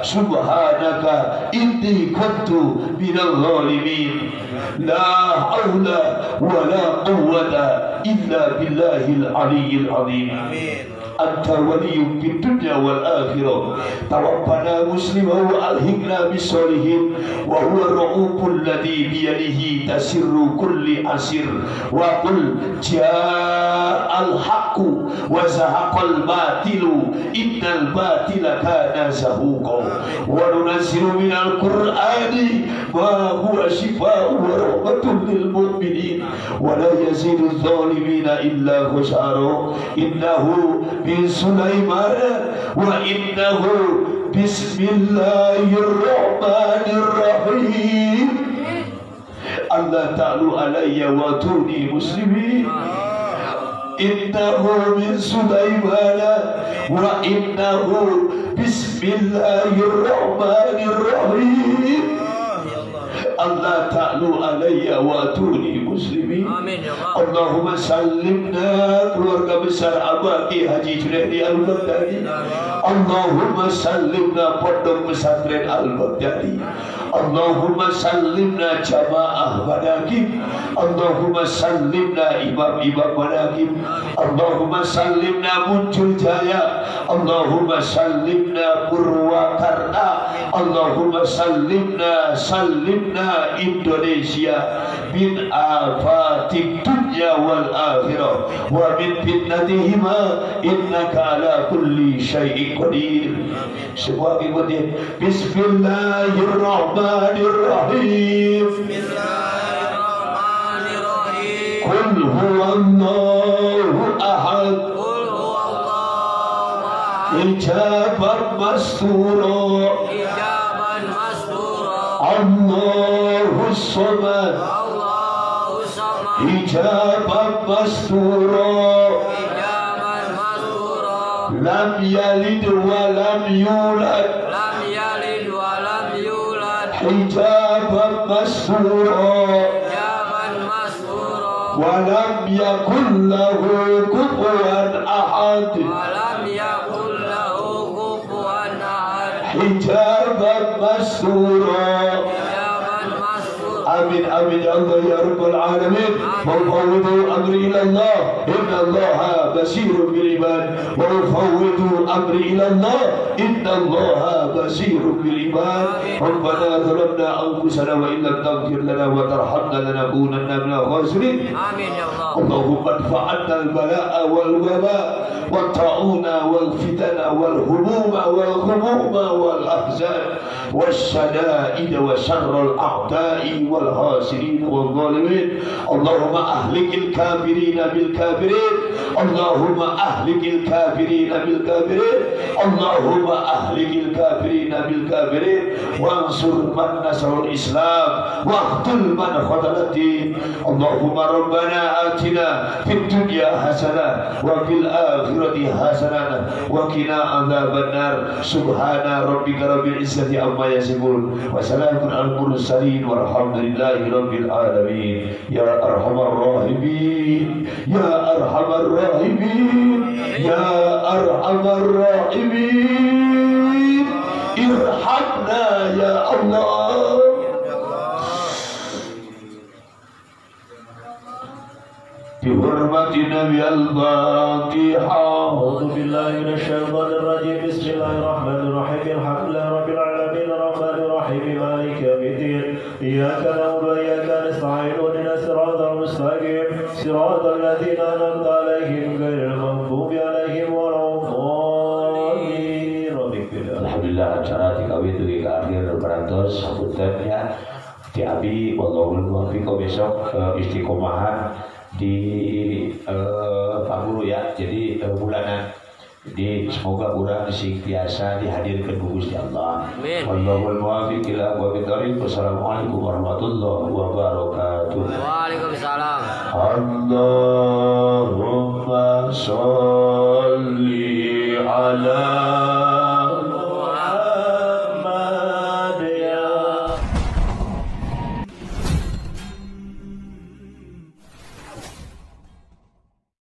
D: سبحانك إني كنت من الظالمين. لا حول ولا قوة إلا بالله العلي العظيم. أنت ولي في الدنيا والآخرة. توفنا مسلما
A: alhiqna bisolihin wa huwa ar-ra'uful ladzi biyadihi tasirru kulli asir wa qul ja'al haqqu wa zahaqal batilu innal batila kana zahuqa wa nunazzilu minal qur'ani ma huwa shifaa'un wa rahmatun lil mu'minin wa la yazidu adh-dhalimina illa khusara innahu min Sulaiman wa innahu bismillahirrahmanirrahim Allah ta'lu alayya wa tuni muslimin innahu min Sulaiman wa innahu bismillahirrahmanirrahim Allah ta'lu alayya wa atuni muslimin. Amin ya Allah. Allahumma sallimna keluarga besar Abah Ki Haji Junaidi Al-Baghdadi. Allahumma sallimna pondok pesantren Al-Baghdadi. Allahumma sallimna jamaah manaqib. Allahumma sallimna imam-imam manaqib. Allahumma sallimna Muncul Jaya. Allahumma sallimna Purwakarta. Allahumma sallimna sallimna Indonesia min afatid dunya wal akhirah wa min fitnatihima innaka ala kulli syai'in qadir. Semua ikutin Bismillahirrahmanirrahim. Bismillahirrahmanirrahim. Qul huwallahu ahad. Qul huwallahu ahad. Ijaban mastura. Ijaban mastura. Allahus samad. Allahus samad. Ijaban mastura. Ijaban mastura. Lam yalid wa lam yulad. Lam yalid wa lam yulad. Hijaban mastura. Hijaban mastura. Wa lam yakul lahu kufuwan ahad. Wa lam yakul lahu kufuwan ahad. Hijaban mastura. Amin amin ya Allah ya Rabbal Alamin. Mufawwidu amri ila Allah inna Allah basirun bil ibad. Mufawwidu amri ila Allah inna Allah basirun bil ibad. Rabbana zalamna anfusana wa illam taghfir lana wa tarhamna lanakunanna minal khasirin. Amin ya Allah. Allahumma adfa'na al-bala'a wal waba wat ta'una wal fitana wal humuma wal ghumuma wal ahzan wasyada'id wa syarral a'da'i wal hasirin wal zalimin. Allahumma ahlikil kafirina bil kafirin. Allahumma ahlikil kafirina bil kafirin. Allahumma ahlikil kafirina bil kafirin wansur man nasrul islam waqtul man khadalatin. Allahumma rabbana atina fid dunya hasanah wa fil akhirati hasanah wa qina adzaban nar. Subhana rabbika rabbil izzati amma yasifun wa salamun al mursalin walhamdulillahi rabbil alamin. Ya arhamar rahimin ya arhamar rahimin ya arhamar rahimin irhamna ya Allah. Bihurmati Nabi al-Fatihah.
E: A'udzu billahi minasyaitonir rajim. Bismillahirrahmanirrahim. Alhamdulillahi rabbil alamin arrahmanir rahim maliki yaumiddin. Iyyaka na'budu wa iyyaka nasta'in. Ihdinas siratal mustaqim. Siratal ladzina an'amta 'alaihim ghairil maghdubi 'alaihim waladdallin.
A: Alhamdulillah acara dikawi itu ke akhir berantos sambutan ya. Ti abi wallahul muwaffiq besok uh, istiqomahan di uh, Pak Guru ya. Jadi uh, bulanan. Jadi semoga urang sing biasa dihadirkan ku Gusti Allah. Amin. Wallahul muwaffiq ila aqwamit thoriq. Wassalamualaikum warahmatullahi wabarakatuh. Waalaikumsalam. Allah